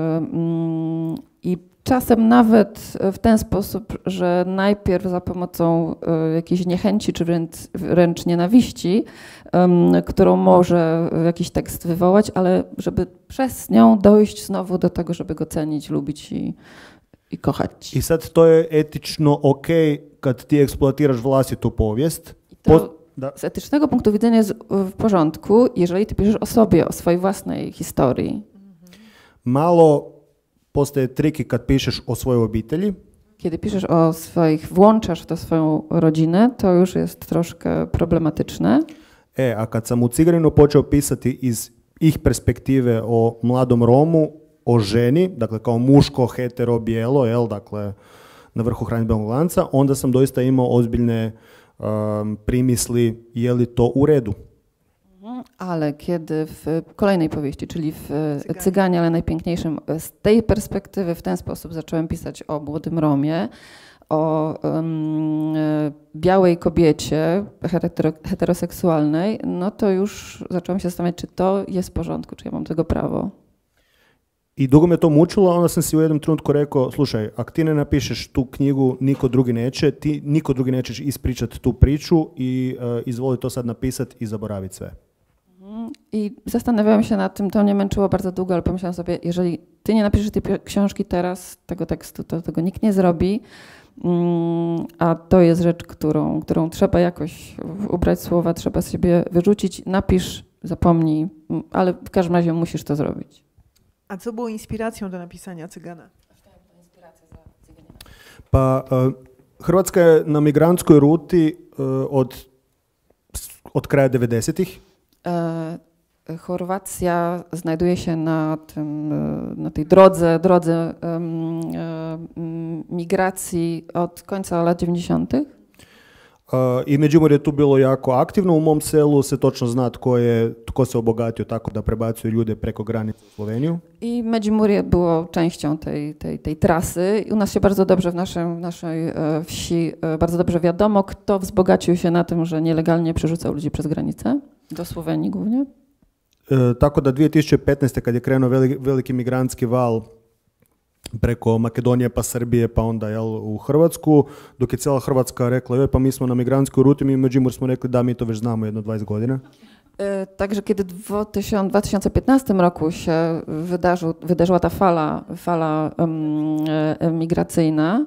i czasem nawet w ten sposób, że najpierw za pomocą jakiejś niechęci czy wręcz nienawiści, którą może jakiś tekst wywołać, ale żeby przez nią dojść znowu do tego, żeby go cenić, lubić i kochać. I sad to je etično ok kad ti eksploatiraš vlastitu povijest. Z etycznego punktu widzenia jest w porządku, jeżeli ty piszesz o sobie, o swojej własnej historii. Malo postaje triki kad pišeš o svojoj obitelji. Kiedy piszesz o włączasz w to swoją rodzinę, to już jest troszkę problematyczne. A kad sam u Ciganinu počeo pisati iz ih perspektive o mladom Romu, o ženi, dakle kao muško, hetero, bijelo, dakle na vrhu hranidbenog lanca, onda sam doista imao ozbiljne primisli je li to u redu. Ale kiedy w kolejnej powieści, czyli w Cyganie, ale najpiękniejszym, z tej perspektywy w ten sposób zacząłem pisać o młodym Romie, o białej kobiecie heteroseksualnej, no to już zacząłem się zastanawiać, czy to jest w porządku, czy ja mam tego prawo. I dugo me to mučilo, onda sam si u jednom trenutku rekao, slušaj, ako ti ne napišeš tu knjigu, niko drugi neće, ti niko drugi nećeš ispričati tu priču i izvoli to sad napisati i zaboraviti sve. I zastanawiałam się nad tym, to mnie męczyło bardzo długo, ale pomyślałam sobie, jeżeli ty nie napiszesz tej książki teraz, tego tekstu, to tego nikt nie zrobi, a to jest rzecz, którą trzeba jakoś ubrać słowa, trzeba sobie wyrzucić, napisz, zapomnij, ale w każdym razie musisz to zrobić. A co było inspiracją do napisania Cygana? Pa Hrvatska je na migrantskoj ruti od kraja 90-ih. Chorwacja znajduje się na tej drodze migracji od końca lat 90. I Međimurje je tu bilo jako aktivno. U mom selu se točno zna tko se obogatio tako da prebacuje ljude preko granice u Sloveniju. I Međimurje było częścią tej trasy. I u nas się bardzo dobrze w naszej wsi bardzo dobrze wiadomo, kto wzbogacił się na tym, że nielegalnie przerzucał ludzi przez granicę, do Słowenii głównie. Tako da 2015. kad je krenuo veliki migrantski val preko Makedonije pa Srbije pa onda u Hrvatsku, dok je cijela Hrvatska rekla joj pa mi smo na migrantskoj ruti, mi u Međimurju smo rekli da mi to već znamo jedno 20 godina. Także kiedy w 2015 roku się wydarzyła ta fala migracyjna,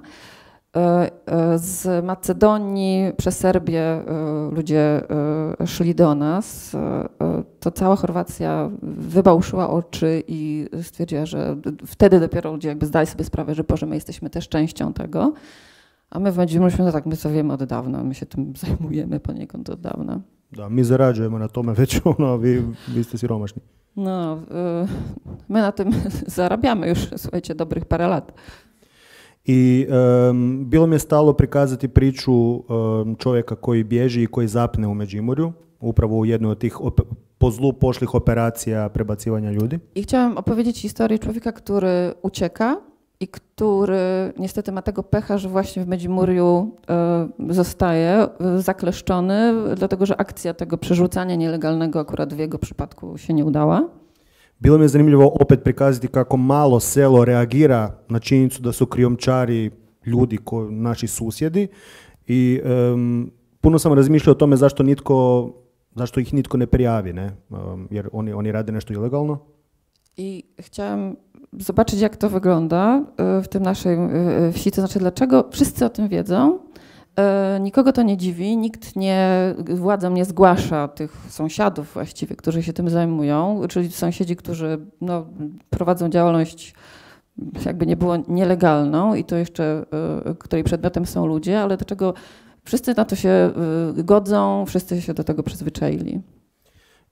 z Macedonii przez Serbię ludzie szli do nas, to cała Chorwacja wybałszyła oczy i stwierdziła, że wtedy dopiero ludzie jakby zdali sobie sprawę, że Boże, my jesteśmy też częścią tego, a my w Međimurju, no tak, my to wiemy od dawna, my się tym zajmujemy poniekąd od dawna. Da, mi zarađujemo na tome već, vi ste siromašni. No, my na tym zarabiamy już, słuchajcie, dobrych parę lat. I bilo mi je stalo prikazati priču čovjeka koji bježi i koji zapne u Međimurju, upravo u jednoj od tih po zlu pošlih operacija prebacivanja ljudi. I chciałam opowiedzieć historię człowieka, który ucieka i który niestety ma tego pecha, że właśnie w Međimurju zostaje zakleszczony, dlatego że akcja tego przerzucania nielegalnego akurat w jego przypadku się nie udała. Bilo mi je zanimljivo opet prikazati kako malo selo reagira na činjenicu da su krijumčari ljudi, naši susjedi i puno sam razmišljao o tome zašto ih nitko ne prijavi, ne? Jer oni rade nešto ilegalno. I chciałam zobaczyć, jak to wygląda w tym naszej wsi, to znaczy dlaczego wszyscy o tym wiedzą, nikogo to nie dziwi, władzom nie zgłasza tych sąsiadów właściwie, którzy się tym zajmują, czyli sąsiedzi, którzy prowadzą działalność jakby nie było nielegalną i to jeszcze, której przedmiotem są ludzie, ale dlaczego wszyscy na to się godzą, wszyscy się do tego przyzwyczaili.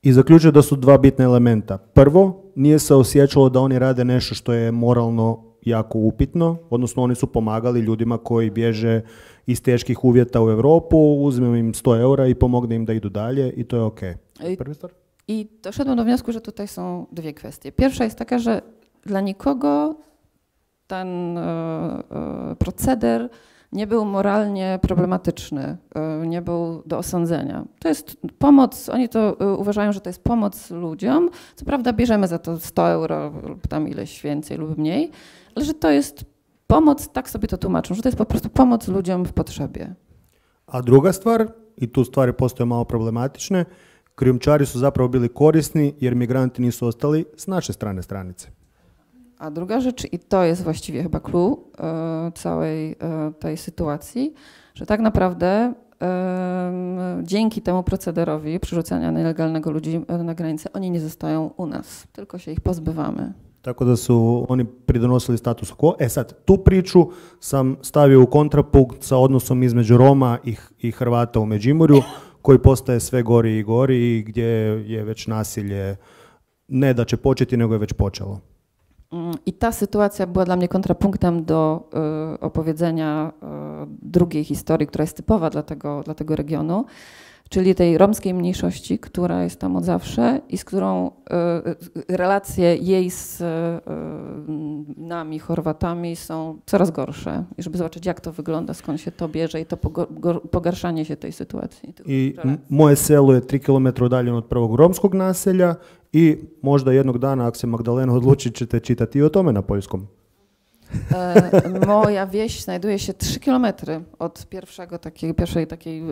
I zaključio da su dva bitna elementa. Prvo, nije se osjećalo da oni rade nešto što je moralno jako upitno, odnosno oni su pomagali ljudima koji bježe iz teških uvjeta u Europu, uzmem im 100 eura i pomogne im da idu dalje i to je ok. I doszedłem do wniosku, że tutaj są dwie kwestie. Pierwsza jest taka, że dla nikogo ten proceder nie był moralnie problematyczny, nie był do osądzenia. To jest pomoc, oni to uważają, że to jest pomoc ludziom. Co prawda bierzemy za to 100 euro lub tam ileś więcej lub mniej, ale że to jest pomoc, tak sobie to tłumaczą, że to jest po prostu pomoc ludziom w potrzebie. A druga stvar, i tu stvari postoje malo problematične, krijumčari su zapravo bili korisni jer migranti nisu ostali s naše strane stranice. A druga rzecz, i to jest właściwie chyba clue całej tej sytuacji, że tak naprawdę dzięki temu procederowi przerzucania nielegalnego ludzi na granicę, oni nie zostają u nas, tylko się ich pozbywamy. Tako da su oni pridonosili statusu quo. Sad, tu priču sam stavio u kontrapunkt sa odnosom između Roma i Hrvata u Međimurju, koji postaje sve gori i gori i gdje je već nasilje ne da će početi, nego je već počelo. I ta sytuacja była dla mnie kontrapunktem do opowiedzenia drugiej historii, która jest typowa dla tego regionu, czyli tej romskiej mniejszości, która jest tam od zawsze i z którą relacje jej z nami, Chorwatami, są coraz gorsze. I żeby zobaczyć, jak to wygląda, skąd się to bierze i to pogarszanie się tej sytuacji. I moje selo je 3 km udaljeno od prvog romskog naselja i možda jednog dana, ako se Magdalena odluči, ćete čitati i o tome na poljskom. Moja wieś znajduje się 3 kilometry od pierwszej takiej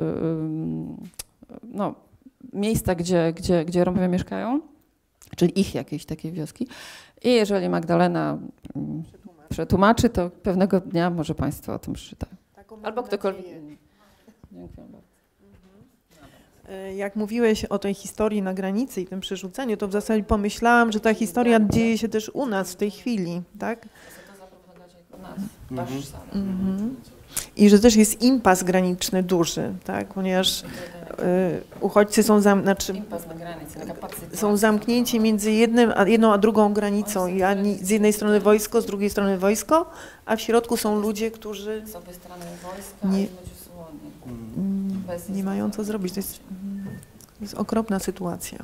miejsca, gdzie Romowie mieszkają, czyli ich jakiejś takiej wioski. I jeżeli Magdalena przetłumaczy, to pewnego dnia może Państwo o tym przeczytają. Albo ktokolwiek inny. Dziękuję bardzo. Jak mówiłeś o tej historii na granicy i tym przerzuceniu, to w zasadzie pomyślałam, że ta historia dzieje się też u nas w tej chwili, tak? I że też jest impas graniczny duży, tak? Ponieważ uchodźcy są zamknięci między jedną a drugą granicą. Z jednej strony wojsko, z drugiej strony wojsko, a w środku są ludzie, którzy nie mają co zrobić. To jest okropna sytuacja.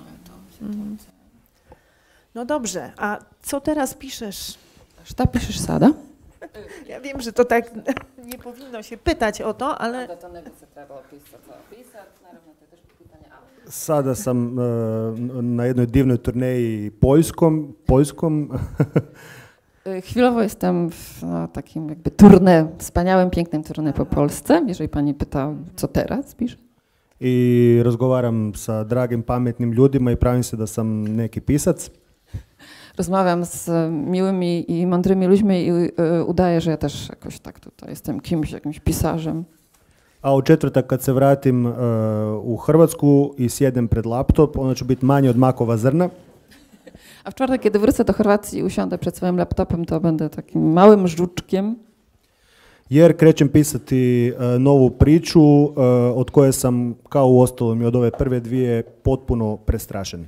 No dobrze, a co teraz piszesz? Šta pišeš sada? Ja wiem, że to tak nie powinno się pytać o to, ale... Da to ne bi se trebalo pisati. Naravno, to je teško pitanje. Sada sam na jednoj divnoj turneji poljskom. Chwilowo jestem w takim jakby tournée, wspaniałym, pięknym tournée po Polsce. Jeżeli pani pyta, co teraz pisze? I razgovaram sa dragim, pametnim ljudima i pravim se da sam neki pisac. Rozmawiam z miłymi i mądrymi ludźmi i udaję, że ja też jakoś tak tutaj jestem jakimś pisarzem. A u četvrtak kad se vratim u Hrvatsku i sjedem pred laptop, onda ću biti manje od makova zrna. A w czwartek, kiedy wrócę do Chorwacji i usiądę przed swoim laptopem, to będę takim małym żuczkiem. Jer krećem pisati novu priču od koje sam, kao uostalom i od ove prve dvije, potpuno prestrašen.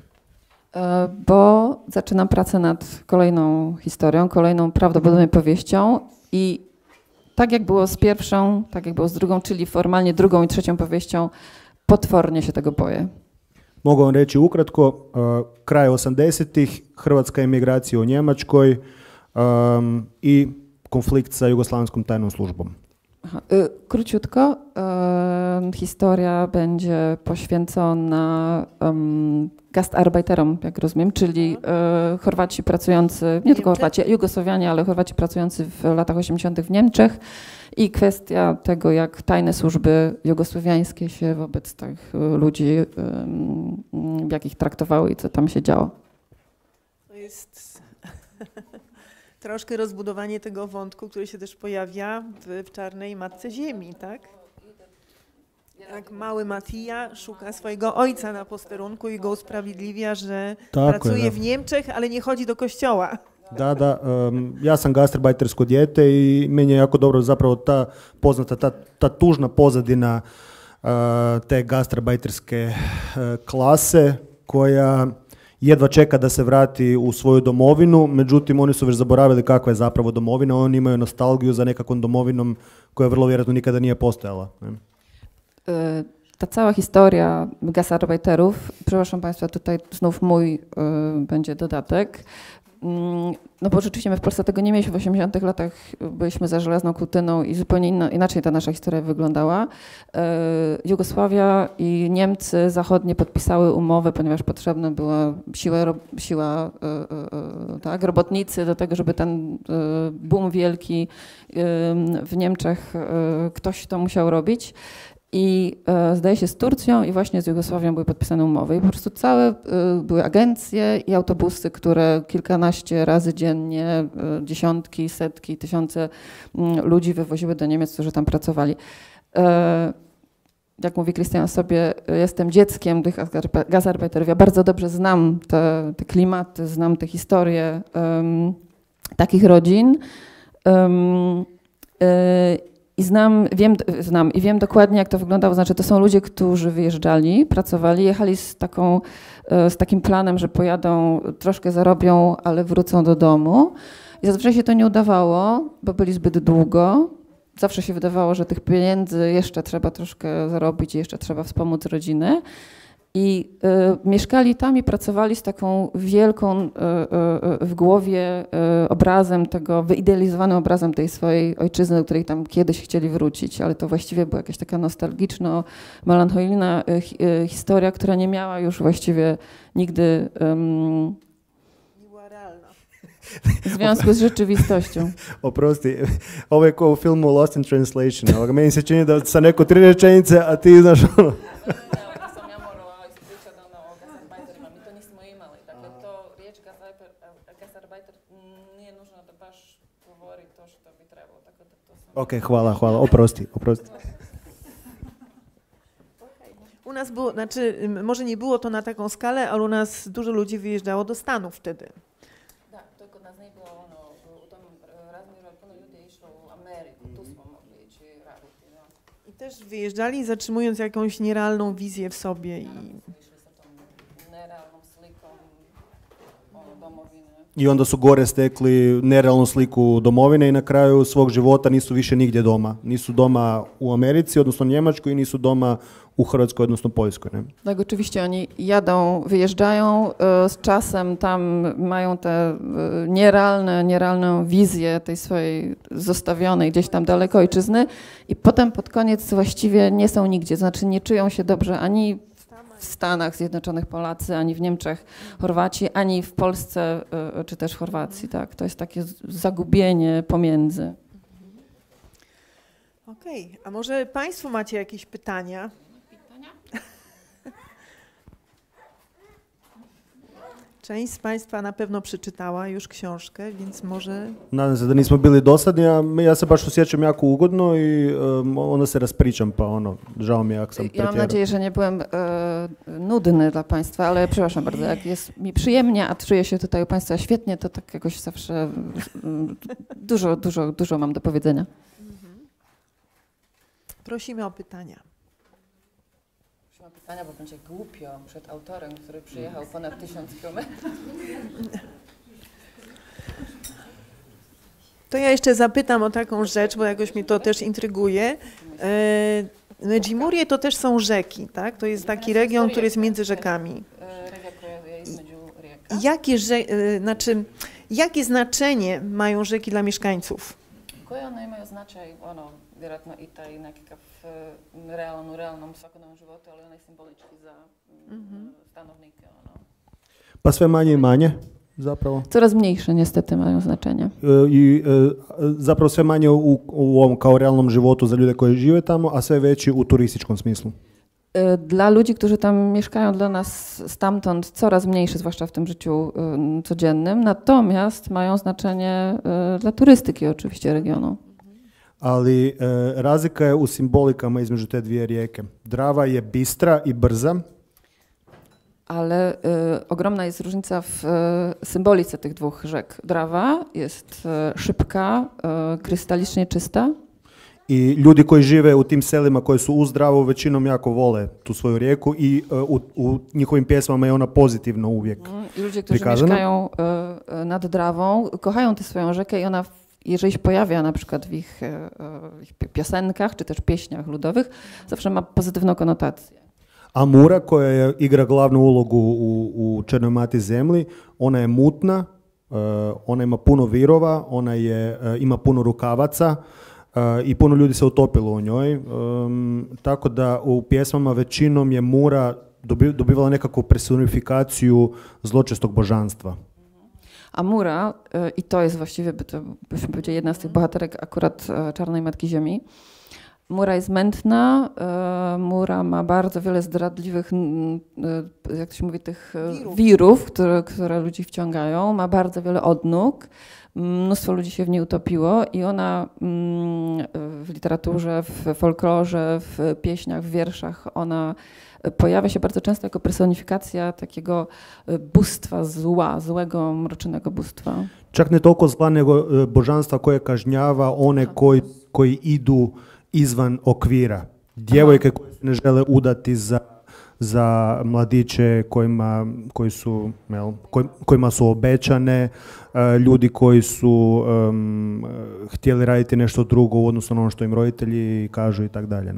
Bo zaczynam pracę nad kolejną historią, kolejną prawdopodobnie powieścią i tak jak było z pierwszą, tak jak było z drugą, czyli formalnie drugą i trzecią powieścią, potwornie się tego boję. Mogu vam reći ukratko, kraj 80-ih, hrvatska emigracija u Njemačkoj i konflikt sa jugoslavenskom tajną službom. Króciutko, historia będzie poświęcona gastarbeiterom, jak rozumiem, czyli Chorwaci pracujący, nie tylko Chorwaci, Jugosłowianie, ale Chorwaci pracujący w latach 80. w Niemczech i kwestia tego, jak tajne służby jugosłowiańskie się wobec tych ludzi, jak ich traktowały i co tam się działo. To jest troszkę rozbudowanie tego wątku, który się też pojawia w Czarnej Matce Ziemi, tak? Jak mały Matija szuka swojego ojca na posterunku i go usprawiedliwia, że pracuje w Niemczech, ale nie chodzi do kościoła. Da, ja sam gastarbajtersko dijete i meni je jako dobro zapravo ta poznata, ta tužna pozadina te gastarbajterske klase koja jedva čeka da se vrati u svoju domovinu, međutim oni su već zaboravili kakva je zapravo domovina, oni imaju nostalgiju za nekakvom domovinom koja vrlo vjerojatno nikada nije postojala. Ta cała historia gastarbeiterów, przepraszam Państwa, tutaj znów mój będzie dodatek, no bo rzeczywiście my w Polsce tego nie mieliśmy. W 80-tych latach byliśmy za żelazną kurtyną i zupełnie inaczej ta nasza historia wyglądała. Jugosławia i Niemcy zachodnie podpisały umowę, ponieważ potrzebna była siła tak, robotnicy do tego, żeby ten boom wielki w Niemczech ktoś to musiał robić. I zdaje się z Turcją i właśnie z Jugosławią były podpisane umowy. I po prostu były agencje i autobusy, które kilkanaście razy dziennie, dziesiątki, setki, tysiące ludzi wywoziły do Niemiec, którzy tam pracowali. Jak mówi Krystian o sobie, jestem dzieckiem tych gastarbeiterów. Ja bardzo dobrze znam te klimaty, znam te historie takich rodzin. I wiem dokładnie, jak to wyglądało. Znaczy, to są ludzie, którzy wyjeżdżali, pracowali, jechali z takim planem, że pojadą, troszkę zarobią, ale wrócą do domu. I zazwyczaj się to nie udawało, bo byli zbyt długo. Zawsze się wydawało, że tych pieniędzy jeszcze trzeba troszkę zarobić i jeszcze trzeba wspomóc rodzinę. I mieszkali tam i pracowali z taką wielką w głowie wyidealizowanym obrazem tej swojej ojczyzny, do której tam kiedyś chcieli wrócić, ale to właściwie była jakaś taka nostalgiczno-melancholijna historia, która nie miała już właściwie nigdy w związku z rzeczywistością. Oprosti, ovo je kao u filmu Lost in Translation. Meni se čini da sa neko 3 rečenice, a ti znaš ono. Ok, hvala, oprosti. U nas było, znaczy może nie było to na taką skalę, ale u nas dużo ludzi wyjeżdżało do Stanów wtedy. Tak, tylko nas nie było, u tom razmjeru puno ljudi išlo u Ameriku, tu smo mogli ići raditi. No. I też wyjeżdżali zatrzymując jakąś nierealną wizję w sobie. I onda su gore stekli nerealnu sliku domovine i na kraju svog života nisu više nigdje doma. Nisu doma u Americi, odnosno Njemačkoj, i nisu doma u Hrvatskoj, odnosno Poljskoj. Ne? Tak, oczywiście oni wyjeżdżają, z czasem tam mają te nierealną wizję tej swojej zostawionej gdzieś tam daleko ojczyzny i potem pod koniec właściwie nie są nigdzie, znaczy nie czują się dobrze ani w Stanach Zjednoczonych Polacy, ani w Niemczech Chorwaci, ani w Polsce czy też w Chorwacji. Tak? To jest takie zagubienie pomiędzy. Okej, a może Państwo macie jakieś pytania? Część z Państwa na pewno przeczytała już książkę, więc może... Nadam se da nismo bili dosadni, a ja se baš osjećam jako ugodno i onda se raspričam, pa žao mi je jak sam pretjerao. Ja mam nadzieję, że nie byłem nudny dla Państwa, ale przepraszam bardzo, jak jest mi przyjemnie, a czuję się tutaj u Państwa świetnie, to tak jakoś zawsze dużo mam do powiedzenia. Prosimy o pytania. Mam pytania, bo będzie głupio przed autorem, który przyjechał ponad 1000 kilometrów. To ja jeszcze zapytam o taką rzecz, bo jakoś mnie to też intryguje. Međimurje to też są rzeki, tak? To jest taki region, który jest między rzekami. Jakie znaczenie mają rzeki dla mieszkańców? Koje one imaju značaj, vjerojatno i taj nekakav realnom svakodnevnom životu, ali onaj simbolički za stanovnike. Pa sve manje i manje, zapravo. Coraz mniejsze niestety mają znaczenie. I zapravo sve manje u ovom kao realnom životu za ljude koji žive tamo, a sve veći u turističkom smislu. Dla ludzi, którzy tam mieszkają, dla nas stamtąd coraz mniejsze, zwłaszcza w tym życiu codziennym, natomiast mają znaczenie dla turystyki oczywiście regionu. Ali razlika je u simbolikama između te dvije rijeke. Drava je bistra i brza. Ale ogromna jest różnica w symbolice tych dwóch rzek. Drawa jest szybka, krystalicznie czysta. I ljudi koji žive u tim selima koji su u Zdravu većinom jako vole tu svoju rijeku i u njihovim pjesmama je ona pozitivno uvijek I ludzie, którzy prikazana. mieszkają nad Drawą, kochają tę swoją rzekę i ona, jeżeli się pojawia na przykład w ich piosenkach czy też pieśniach ludowych, zawsze ma pozytywną konotację. A Mura koja igra glavnu ulogu u Černoj mati zemlji, ona je mutna, ona ima puno virova, ona ima puno rukavaca i puno ljudi se utopilo u njoj. Tako da u pjesmama većinom je Mura dobivala nekakvu personifikaciju zločestog božanstva. A Mura, i to jest właściwie, to byśmy powiedzieli, jedna z tych bohaterek akurat Czarnej Matki Ziemi. Mura jest mętna, Mura ma bardzo wiele zdradliwych, jak to się mówi, tych wirów, które ludzi wciągają, ma bardzo wiele odnóg, mnóstwo ludzi się w niej utopiło i ona w literaturze, w folklorze, w pieśniach, w wierszach, ona pojawia się bardzo często jako personifikacja takiego bóstwa zła, złego, mrocznego bóstwa. Čak ne toliko zla nego božanstva koje kažnjava one koji idu izvan okvira. Djevojke koje se ne žele udati za mladiće kojima su obećane, ljudi koji su htjeli raditi nešto drugo u odnosu na ono što im roditelji kažu i tak dalje.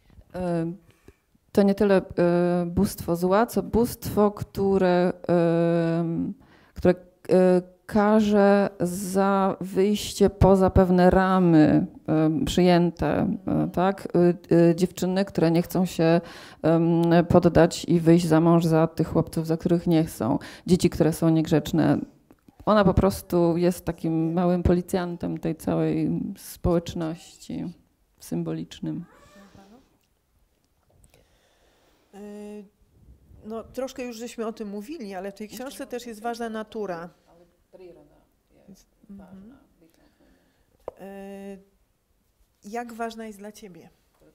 To nie tyle bóstwo zła, co bóstwo, które karze za wyjście poza pewne ramy przyjęte, tak? Dziewczyny, które nie chcą się poddać i wyjść za mąż za tych chłopców, za których nie chcą. Dzieci, które są niegrzeczne. Ona po prostu jest takim małym policjantem tej całej społeczności symbolicznym. No, troszkę już żeśmy o tym mówili, ale w tej książce też jest ważna natura. Jak ważna jest dla ciebie?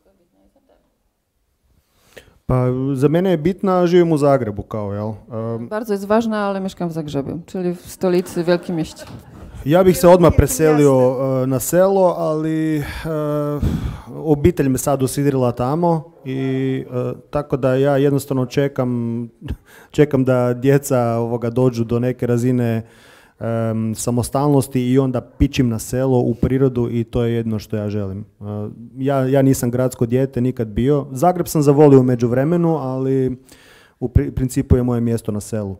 Pa za mene je bitna, živim u Zagrebu kao, jel? Bardzo jest ważna, ale mieszkam w Zagrzebiu, czyli w stolicy, wielkim mieście. Ja bih se odmah preselio na selo, ali obitelj me sad usidrila tamo i tako da ja jednostavno čekam da djeca dođu do neke razine samostalnosti i onda pičim na selo u prirodu i to je jedno što ja želim. Ja nisam gradsko dijete nikad bio. Zagreb sam zavolio u međuvremenu, ali u principu je moje mjesto na selu.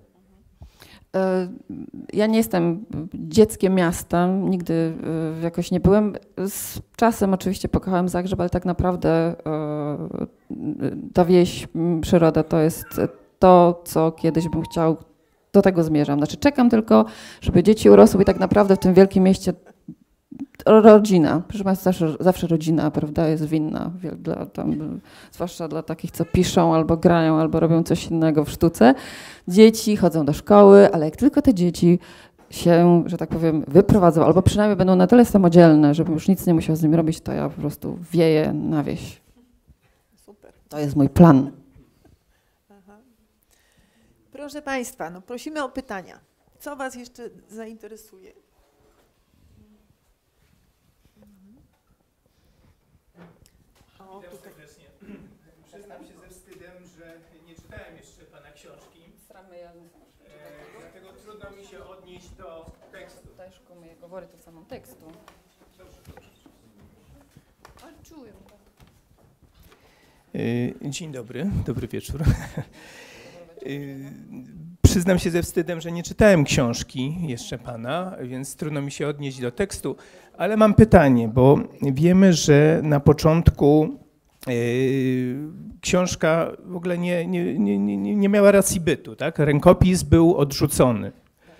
Ja nie jestem dzieckiem miasta, nigdy jakoś nie byłem. Z czasem oczywiście pokochałem Zagrzeb, ale tak naprawdę ta wieś, przyroda to jest to, co kiedyś bym chciał, do tego zmierzam. Znaczy czekam tylko, żeby dzieci urosły i tak naprawdę w tym wielkim mieście rodzina, proszę Państwa, zawsze rodzina, prawda, jest winna, zwłaszcza dla takich, co piszą, albo grają, albo robią coś innego w sztuce. Dzieci chodzą do szkoły, ale jak tylko te dzieci się, że tak powiem, wyprowadzą, albo przynajmniej będą na tyle samodzielne, żebym już nic nie musiał z nimi robić, to ja po prostu wieję na wieś. Super. To jest mój plan. Aha. Proszę Państwa, no prosimy o pytania. Co Was jeszcze zainteresuje? Witam serdecznie. Przyznam się ze wstydem, że nie czytałem jeszcze Pana książki, dlatego trudno mi się odnieść do tekstu. Teżko mi говорить w samym tekstu. Dzień dobry, dobry wieczór. Przyznam się ze wstydem, że nie czytałem książki jeszcze Pana, więc trudno mi się odnieść do tekstu, ale mam pytanie, bo wiemy, że na początku książka w ogóle nie miała racji bytu, tak? Rękopis był odrzucony.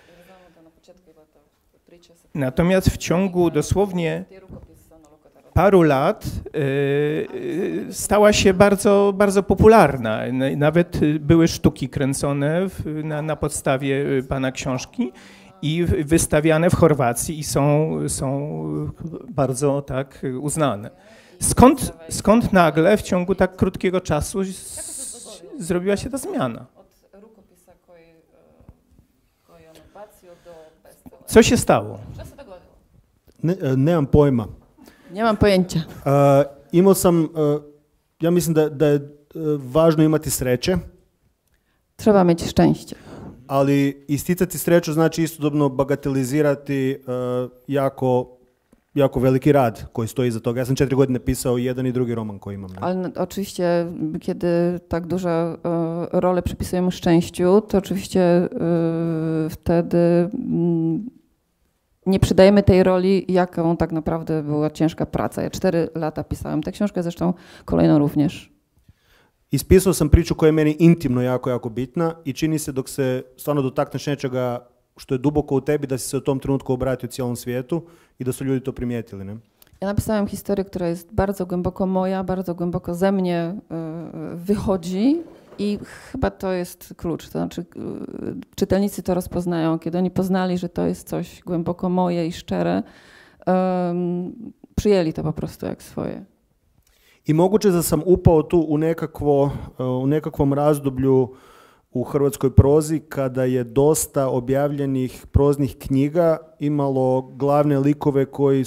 Natomiast w ciągu dosłownie paru lat stała się bardzo, bardzo popularna. Nawet były sztuki kręcone na podstawie Pana książki i wystawiane w Chorwacji i są bardzo tak uznane. Skąd nagle w ciągu tak krótkiego czasu zrobiła się ta zmiana? Co się stało? Nemam pojma. Nie mam pojęcia. Imao sam, ja mislim da je važno imati sreće. Trzeba mieć szczęście. Ali isticati sreću znači istodobno bagatelizirati jako veliki rad koji stoji iza toga. Ja sam 4 godine pisao jedan i drugi roman koji imam. Ne? Ale oczywiście, kiedy tak duże role przypisujemy szczęściu, to oczywiście wtedy nie przydajemy tej roli, jaką tak naprawdę była ciężka praca. Ja 4 lata pisałem tę książkę, zresztą kolejną również. Ispisao sam priču koja je meni intimno jako bitna i čini se dok se stvarno dotakneš nečega što je duboko u tebi, da si se u tom trenutku obratio cijelom svijetu i da su ljudi to primijetili. Ne? Ja napisałem historię, która jest bardzo głęboko moja, bardzo głęboko ze mnie wychodzi i chyba to jest klucz. To znaczy czytelnicy to rozpoznają. Kiedy oni poznali, że to jest coś głęboko moje i szczere, przyjęli to po prostu jak swoje. I moguće da sam upao tu u nekakvom razdoblju u hrvatskoj prozi kada je dosta objavljenih proznih knjiga imalo glavne likove koji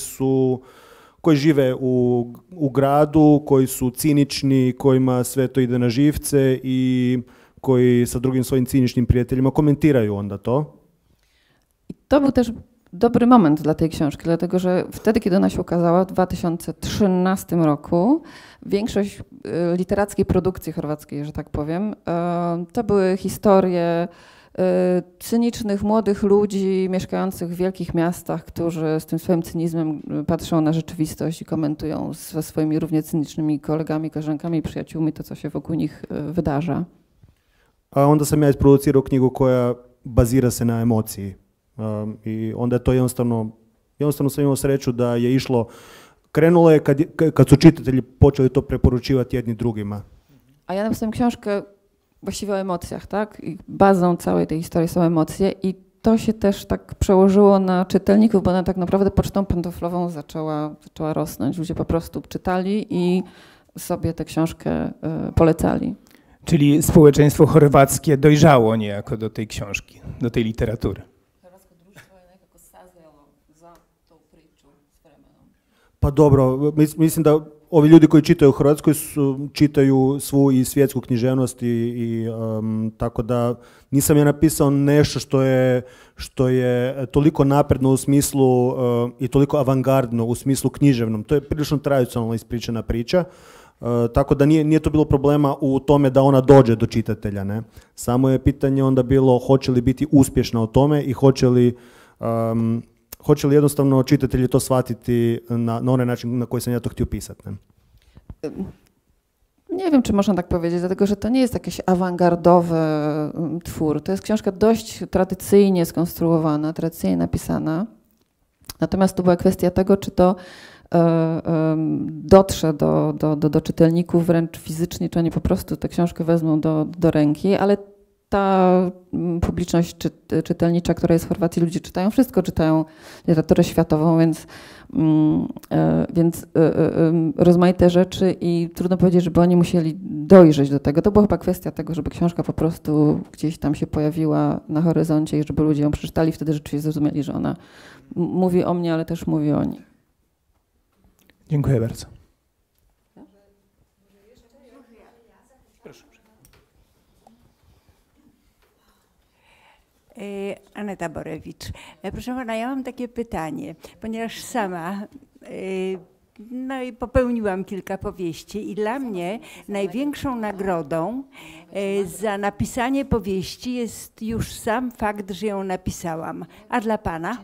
žive u gradu, koji su cinični, kojima sve to ide na živce i koji sa drugim svojim ciničnim prijateljima komentiraju onda to. I to był też dobry moment dla tej książki, dlatego że wtedy, kiedy ona się ukazała w 2013 roku, większość literackiej produkcji chorwackiej, że tak powiem, to były historie cynicznych, młodych ludzi mieszkających w wielkich miastach, którzy z tym swoim cynizmem patrzą na rzeczywistość i komentują ze swoimi równie cynicznymi kolegami, koleżankami i przyjaciółmi to, co się wokół nich wydarza. A onda sam ja isproducirao knjigu koja bazira se na emociji. I onda je to jednostavno sam imao sreću da je išlo, krenulo je kad su čitatelji počeli to preporučivati jedni drugima. A ja napisałem książkę właściwie o emocjach, tak? I bazą całej tej historii są emocje i to się też tak przełożyło na czytelników, bo ona tak naprawdę pocztą pantoflową zaczęła rosnąć. Ludzie po prostu czytali i sobie tę książkę polecali. Czyli społeczeństwo chorwackie dojrzało niejako do tej książki, do tej literatury. Pa dobro, mislim da ovi ljudi koji čitaju u Hrvatskoj čitaju svu i svjetsku književnost i tako da nisam ja napisao nešto što je toliko napredno u smislu i toliko avangardno u smislu književnom. To je prilično tradicionalno ispričana priča, tako da nije to bilo problema u tome da ona dođe do čitatelja. Ne? Samo je pitanje onda bilo hoće li biti uspješna u tome i hoće li jednostavno čitatelji to shvatiti na onaj način na koji sam ja to htio pisati? Ne? Nie wiem, czy można tak powiedzieć, dlatego że to nie jest jakiś awangardowy twór. To jest książka dość tradycyjnie skonstruowana, tradycyjnie napisana. Natomiast to była kwestia tego, czy to dotrze do czytelników wręcz fizycznie, czy oni po prostu tę książkę wezmą do ręki, ale ta publiczność czytelnicza, która jest w Chorwacji, ludzie czytają wszystko, czytają literaturę światową, więc rozmaite rzeczy i trudno powiedzieć, żeby oni musieli dojrzeć do tego. To była chyba kwestia tego, żeby książka po prostu gdzieś tam się pojawiła na horyzoncie i żeby ludzie ją przeczytali, wtedy rzeczywiście zrozumieli, że ona mówi o mnie, ale też mówi o nich. Dziękuję bardzo. Aneta Borewicz. Proszę pana, ja mam takie pytanie, ponieważ sama no i popełniłam kilka powieści i dla mnie największą nagrodą za napisanie powieści jest już sam fakt, że ją napisałam. A dla pana?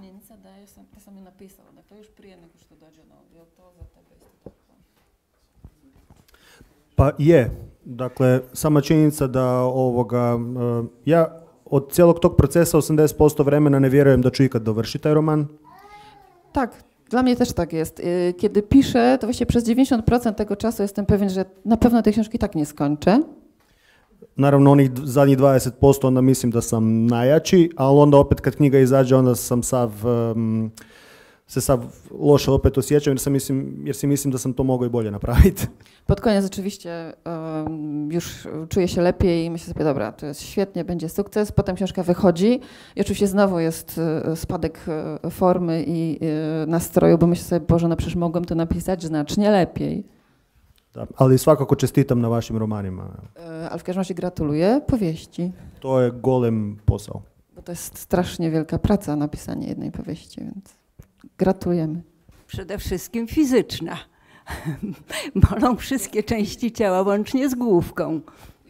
Pa je. Dakle, sama činjenica da ja od cijelog tog procesa 80% vremena nie vjerujem da ću ikad dovršiti taj roman. Tak, dla mnie też tak jest. Kiedy piszę, to właściwie przez 90% tego czasu jestem pewien, że na pewno tej książki tak nie skończę. Naravno, onih zadnjih 20% onda mislim da sam najjači, ali onda opet kad knjiga izađe, onda sam se sad loše opet osjećam jer si mislim da sam to mogao i bolje napraviti. Pod koniec oczywiście już czuję się lepiej i myślę sobie, dobra, to jest świetnie, będzie sukces. Potem książka wychodzi i oczywiście znowu jest spadek formy i nastroju, bo myślę sobie, Boże, no przecież mogłem to napisać znacznie lepiej. Da, ali svakako čestitam na vašim romanima. Ale w każdym razie gratuluję powieści. To je golem posao. Bo to jest strasznie wielka praca napisanie jednej powieści, więc gratulujemy. Przede wszystkim fizyczna. Bolą wszystkie części ciała, łącznie z główką.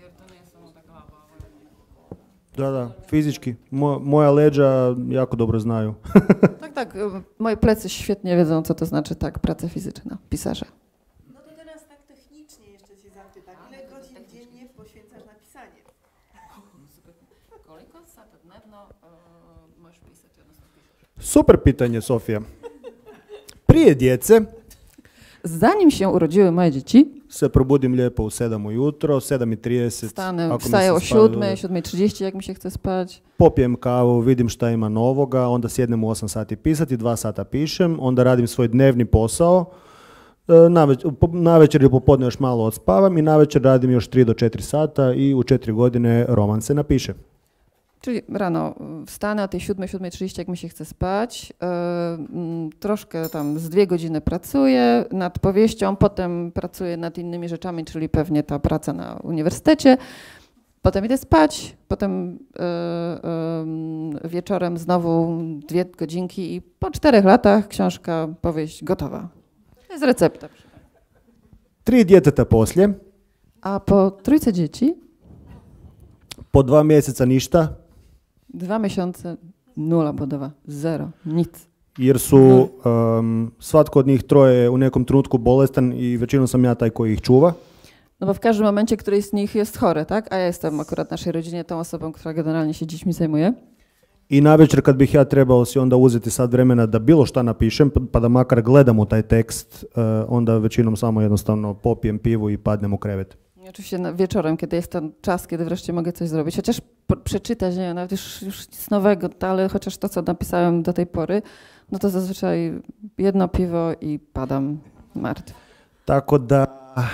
Da, fizički. Moja leđa jako dobro znaju. Tak, moje plecy świetnie wiedzą, co to znaczy tak, praca fizyczna pisarza. No to teraz tak technicznie jeszcze cię zapytam. Ile godzin dziennie poświęcasz na pisanie? Koliko sati dnevno možeš pisati, odnosno pišeš? Super pitanje, Sofija. Prije djece Zanim się urodziły moje dzieci, se probudim lijepo u 7 ujutro, 7:30. Wstaję o 7:30, jak mi się chce spać. Popijem kavu, vidim šta ima novoga, onda sjednem u 8 sati pisati, 2 sata pišem, onda radim svoj dnevni posao, navečer ili popodne još malo odspavam i navečer radim još 3 do 4 sata i u 4 godine roman se napiše. Czyli rano wstanę o tej 7:30, jak mi się chce spać, troszkę tam z 2 godziny pracuję nad powieścią, potem pracuję nad innymi rzeczami, czyli pewnie ta praca na uniwersytecie, potem idę spać, potem wieczorem znowu 2 godzinki i po 4 latach książka, powieść gotowa. To jest recepta. 3 djeteta poslije, A po 3 dzieci, po 2 mjeseca ništa, 2 miesiące, 0 bodowa, 0, nic. jer su svatko od njih troje u nekom trenutku bolestan i većinom sam ja taj koji ih čuva. No bo w każdym momencie któryś z nich jest chory, tak? A ja jestem akurat w naszej rodzinie tą osobą, która generalnie się dziećmi zajmuje. I navečer kad bih ja trebao si onda uzeti sad vremena da bilo šta napišem, pa da makar gledam u taj tekst, onda većinom samo jednostavno popijem pivu i padnem u krevet. I oczywiście wieczorem, kiedy jest ten czas, kiedy wreszcie mogę coś zrobić, chociaż przeczytać, nie, nawet już nic nowego, ale chociaż to, co napisałem do tej pory, no to zazwyczaj jedno piwo i padam martwy. Tako da,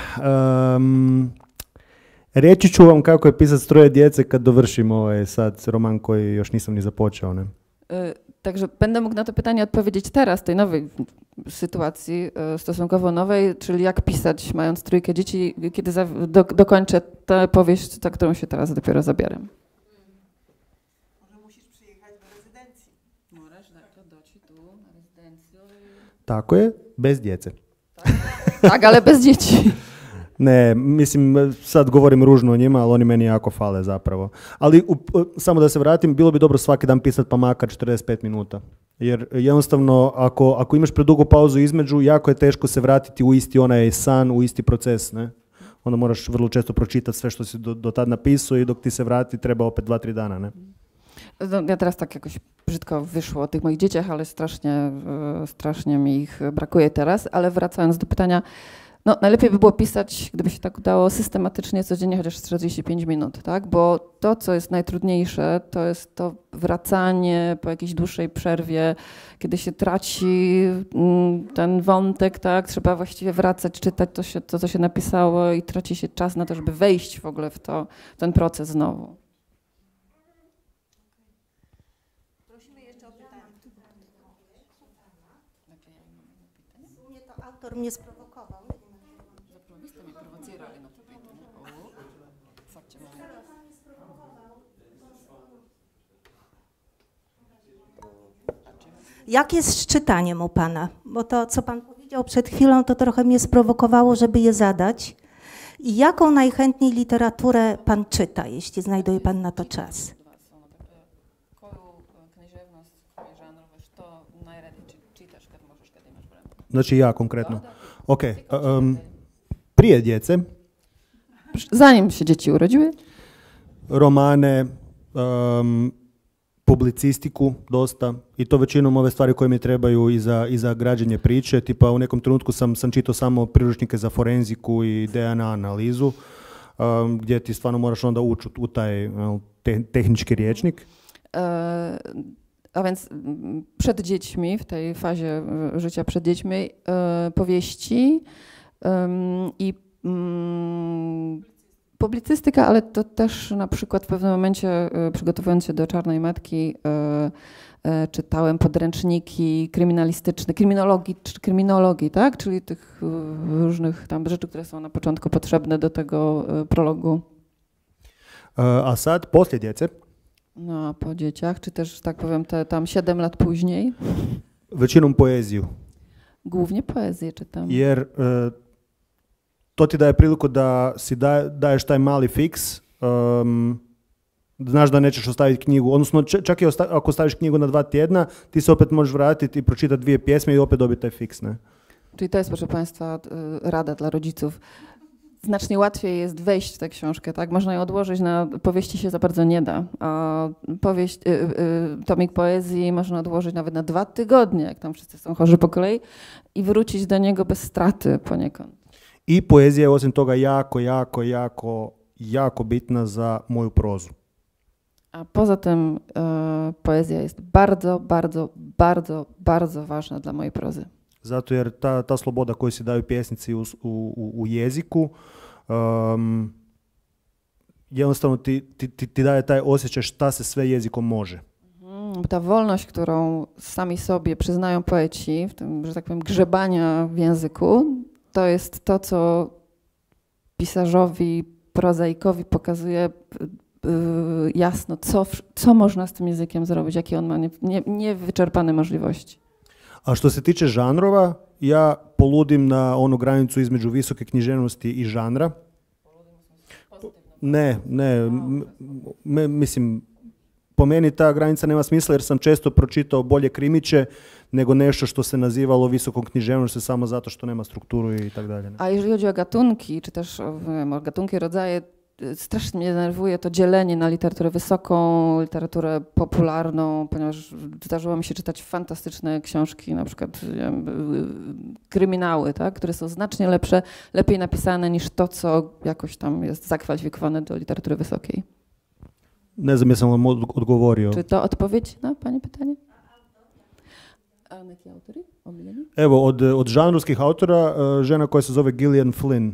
reći ću vam kako je pisati 3 djece kad dovršim ovaj sad roman koji još nisam ni započeo. Ne? Także będę mógł na to pytanie odpowiedzieć teraz, w tej nowej sytuacji, stosunkowo nowej, czyli jak pisać, mając 3 dzieci, kiedy dokończę tę powieść, za którą się teraz dopiero zabieram. Może musisz przyjechać do rezydencji. Możesz doći tu na rezydencję. Tako je, bez djece. Tak, ale bez dzieci. Ne, mislim, sad govorim ružno o njima, ali oni meni jako fale zapravo. Ali samo da se vratim, bilo bi dobro svaki dan pisati pa makar 45 minuta. Jer jednostavno, ako imaš predugu pauzu između, jako je teško se vratiti u isti onaj san, u isti proces. Ne? Onda moraš vrlo često pročitati sve što si do tad napisao i dok ti se vrati treba opet 2-3 dana. Ne? No, ja teraz tak jakoś brzydko wyszło o tych moich dzieciach, ale strasznie mi ich brakuje teraz. Ale wracając do pytania, no najlepiej by było pisać, gdyby się tak udało, systematycznie, codziennie, chociaż 45 minut, tak? Bo to, co jest najtrudniejsze, to jest to wracanie po jakiejś dłuższej przerwie, kiedy się traci ten wątek, tak? Trzeba właściwie wracać, czytać to, co się napisało i traci się czas na to, żeby wejść w ogóle w ten proces znowu. Prosimy jeszcze o pytanie. Mnie to autor mnie sprowokował. Jak jest z czytaniem u Pana? Bo to, co Pan powiedział przed chwilą, to trochę mnie sprowokowało, żeby je zadać. I jaką najchętniej literaturę Pan czyta, jeśli znajduje Pan na to czas? Znači ja konkretno. Ok, prije djece. Zanim się dzieci urodziły. Romane, publicistiku dosta i to većinom ove stvari koje mi trebaju i za građenje priče. Tipa u nekom trenutku sam čitao samo priručnike za forenziku i DNA analizu, gdje ti stvarno moraš onda ući u taj tehnički rječnik. A więc przed dziećmi, w tej fazie życia przed dziećmi, powieści i publicystyka, ale to też na przykład w pewnym momencie, przygotowując się do Czarnej Matki, czytałem podręczniki kryminalistyczne, kryminologii, tak? Czyli tych różnych tam rzeczy, które są na początku potrzebne do tego prologu. A sad, poslije djece? No, a po dzieciach, czy też, tak powiem, tam 7 lat później? Većinom poeziju. Głównie poezję czytam. Jer to ti daje priliku da si daješ taj mali fiks, znaš da nećeš ostaviti knjigu, odnosno čak i ako ostaviš knjigu na 2 tjedna, ti se opet možeš vratiti i pročitati 2 pjesme i opet dobiti taj fiks, ne? Czyli to jest, proszę Państwa, rada dla rodziców. Znacznie łatwiej jest wejść w tę książkę, tak? Można ją odłożyć, na powieści się za bardzo nie da. A tomik poezji można odłożyć nawet na 2 tygodnie, jak tam wszyscy są chorzy po kolei, i wrócić do niego bez straty poniekąd. I poezija je osim toga jako bitna za moju prozu. A poza tym poezja jest bardzo, bardzo, bardzo, bardzo ważna dla mojej prozy. Zato jer ta sloboda koju si daju pjesnici u jeziku jednostavno ti daje taj osjećaj šta se sve jezikom može. Ta wolność, którą sami sobie przyznają poeci, w tym, że tak powiem, grzebania w języku, to jest to, co pisarzowi, prozaikowi pokazuje jasno, co można z tym językiem zrobić, jakie on ma niewyczerpane możliwości. A što se tiče žanrova, ja poludim na onu granicu između visoke književnosti i žanra. Ne, mislim, po meni ta granica nema smisla jer sam često pročitao bolje krimiće nego nešto što se nazivalo visokom književnošću samo zato što nema strukturu i tak dalje. A jeżeli chodzi o gatunki, czy też o gatunki, rodzaje, strasznie mnie denerwuje to dzielenie na literaturę wysoką, literaturę popularną, ponieważ zdarzyło mi się czytać fantastyczne książki, na przykład kryminały, tak, które są znacznie lepsze, lepiej napisane niż to, co jakoś tam jest zakwalifikowane do literatury wysokiej. Ne znam jesam vam odgovorio. Czy to odpowiedź na Pani pytanie? A neki autori? Omiljeni? Evo, od žanrovskih autora, žena koja se zove Gillian Flynn.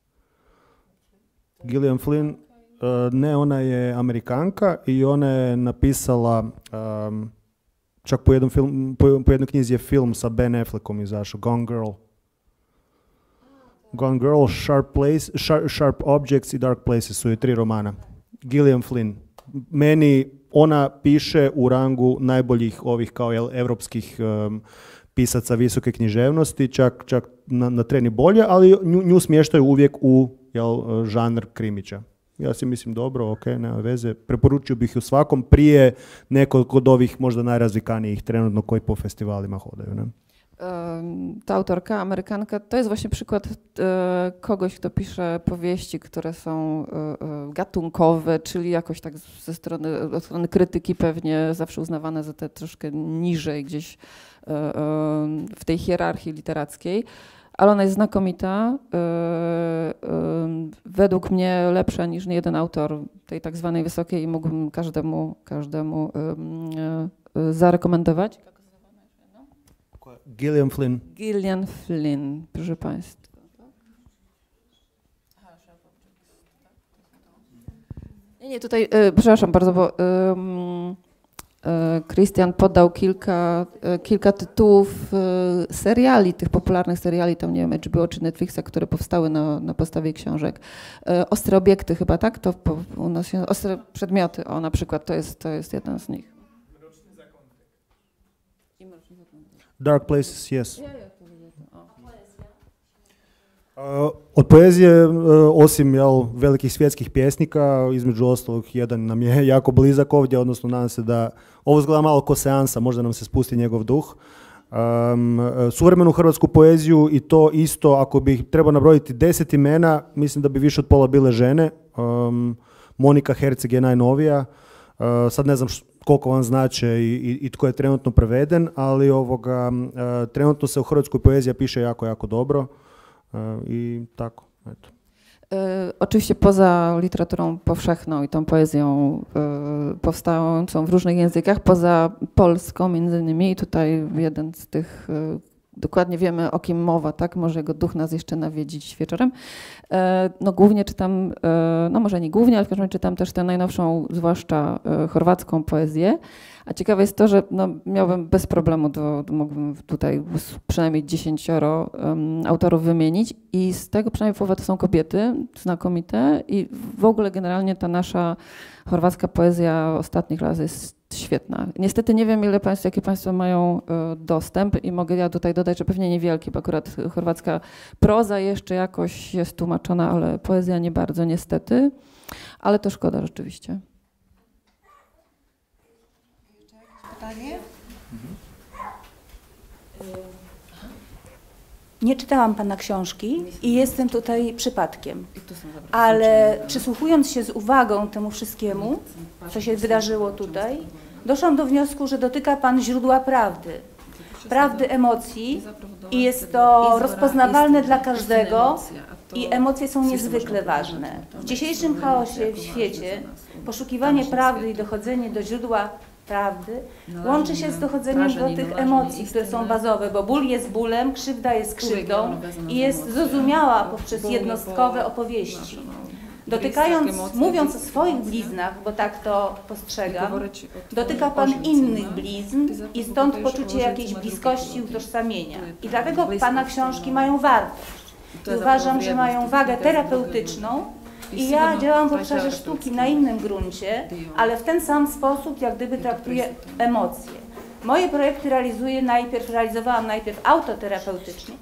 Gillian Flynn, ne, ona je Amerikanka i ona je napisala, čak po jednoj knjizi je film sa Ben Affleckom izašao, Gone Girl. Gone Girl, Sharp Objects i Dark Places su je 3 romana. Gillian Flynn. Meni ona piše u rangu najboljih ovih kao evropskih pisaca visoke književnosti, čak na treni bolje, ali nju smještaju uvijek u žanr krimića. Ja si mislim dobro, ok, nema veze. Preporučio bih ju svakom prije nekog od ovih možda najrazvikanijih trenutno koji po festivalima hodaju. Ne? Ta autorka, Amerykanka, to jest właśnie przykład kogoś, kto pisze powieści, które są gatunkowe, czyli jakoś tak od strony krytyki pewnie zawsze uznawane za te troszkę niżej gdzieś w tej hierarchii literackiej, ale ona jest znakomita, według mnie lepsza niż niejeden autor tej tak zwanej wysokiej i mógłbym każdemu zarekomendować. Gillian Flynn. Gillian Flynn, proszę Państwa. Nie, tutaj, przepraszam bardzo, bo Christian podał kilka tytułów seriali, tych popularnych seriali, tam nie wiem, HBO czy Netflixa, które powstały na podstawie książek. Ostre obiekty chyba, tak? To u nas się, ostre przedmioty, o na przykład, to jest jeden z nich. Dark Places, yes. Od poezije, osim velikih svjetskih pjesnika, između ostalog jedan nam je jako blizak ovdje, odnosno nadam se da ovo izgleda malo ko seansa, možda nam se spusti njegov duh. Suvremenu hrvatsku poeziju i to isto, ako bih trebao nabrojiti 10 imena, mislim da bi više od pola bile žene. Monika Herceg je najnovija, sad ne znam koliko vam znače i tko je trenutno preveden, ali trenutno se u hrvatskoj poeziji piše jako, jako dobro i tako, eto. Oczywiście poza literaturą powszechną i tą poezją powstającą w różnych językach, poza polską między innymi, i tutaj jeden z tych, dokładnie wiemy, o kim mowa, tak? Może jego duch nas jeszcze nawiedzić wieczorem. No głównie czytam, no może nie głównie, ale w każdym razie czytam też tę najnowszą, zwłaszcza chorwacką poezję. A ciekawe jest to, że no, miałbym bez problemu, mógłbym tutaj przynajmniej 10 autorów wymienić i z tego przynajmniej połowa to są kobiety znakomite i w ogóle generalnie ta nasza chorwacka poezja ostatnich lat jest świetna. Niestety nie wiem, jaki Państwo mają dostęp i mogę ja tutaj dodać, że pewnie niewielki, bo akurat chorwacka proza jeszcze jakoś jest tłumaczona, ale poezja nie bardzo niestety, ale to szkoda rzeczywiście. Pytanie? Nie czytałam Pana książki i jestem tutaj przypadkiem, ale przysłuchując się z uwagą temu wszystkiemu, co się wydarzyło tutaj, doszłam do wniosku, że dotyka Pan źródła prawdy emocji i jest to rozpoznawalne dla każdego i emocje są niezwykle ważne. W dzisiejszym chaosie w świecie poszukiwanie prawdy i dochodzenie do źródła prawdy łączy się z dochodzeniem do tych emocji, które są bazowe, bo ból jest bólem, krzywda jest krzywdą i jest zrozumiała poprzez jednostkowe opowieści. Dotykając, mówiąc o swoich bliznach, bo tak to postrzegam, dotyka Pan innych blizn i stąd poczucie jakiejś bliskości i utożsamienia. I dlatego Pana książki mają wartość. I uważam, że mają wagę terapeutyczną. I ja działam w obszarze sztuki na innym gruncie, ale w ten sam sposób, jak gdyby traktuję emocje. Moje projekty realizowałam najpierw autoterapeutycznie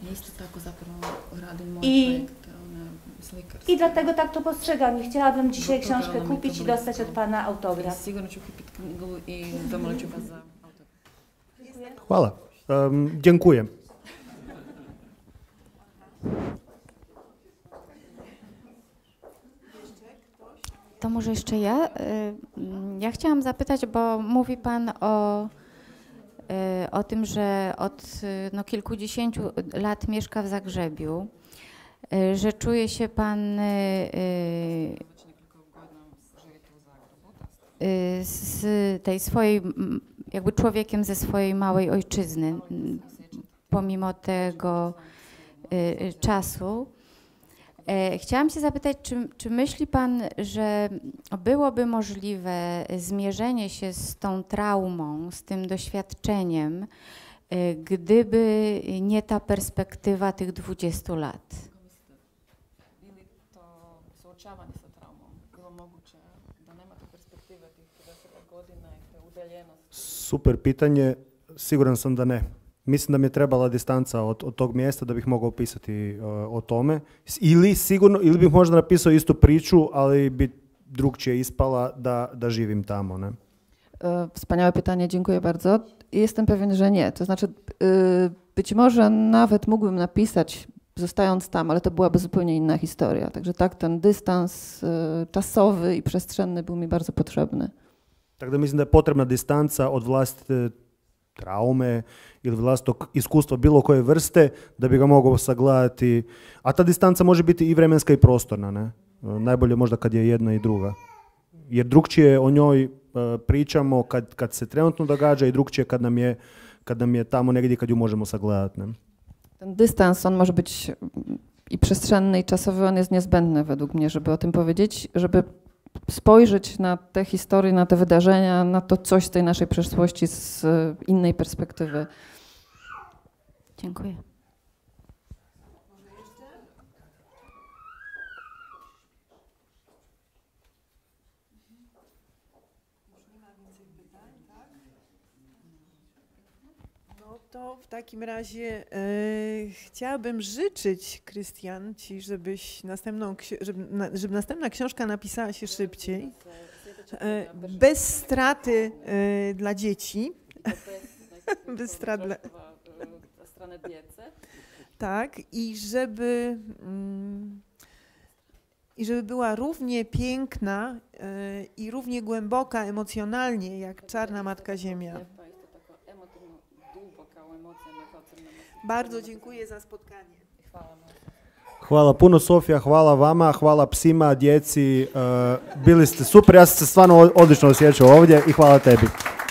i dlatego tak to postrzegam i chciałabym dzisiaj książkę kupić i dostać od Pana autograf. Hvala. Dziękuję. To może jeszcze ja? Ja chciałam zapytać, bo mówi Pan o tym, że od kilkudziesięciu lat mieszka w Zagrzebiu, że czuje się Pan z tej swojej, jakby człowiekiem ze swojej małej ojczyzny, pomimo tego czasu. Chciałam się zapytać, czy myśli Pan, że byłoby możliwe zmierzenie się z tą traumą, z tym doświadczeniem, gdyby nie ta perspektywa tych 20 lat? Super pitanje, siguran sam da ne. Mislim da mi je trebala distanca od tog mjesta da bih mogao pisati o tome. Ili bih možda napisao istu priču, ali bi drugčije ispala da živim tamo. Ne? Wspaniałe pytanie, dziękuję bardzo. Jestem pewien, że nie. To znaczy, być może nawet mógłbym napisać, zostając tam, ale to byłaby zupełnie inna historia. Także tak, ten dystans czasowy i przestrzenny był mi bardzo potrzebny. Tak da mislim da je potrebna distanca od vlastite traume ili vlastitog iskustva bilo koje vrste da bi ga mogao sagledati. A ta distanca može biti i vremenska i prostorna. Ne? Najbolje možda kad je jedna i druga. Jer drugčije o njoj pričamo kad se trenutno događa i drugčije kad nam je tamo negdje kad ju možemo sagledati. Ne? Ten dystans, on może być i przestrzenny, i czasowy, on jest niezbędny według mnie, żeby o tym powiedzieć, żeby spojrzeć na te historie, na te wydarzenia, na to coś z tej naszej przeszłości z innej perspektywy. Dziękuję. No to w takim razie chciałabym życzyć, Krystian, Ci, żeby następna książka napisała się szybciej, bez straty dla dzieci. Bez strat dla... Tak, i żeby była równie piękna i równie głęboka emocjonalnie jak Czarna Matka Ziemia. Bardzo dziękuję za spotkanie. Hvala puno Sofija, hvala vama, hvala psima, djeci, bili ste super, ja sam se stvarno odlično osjećao ovdje i hvala tebi.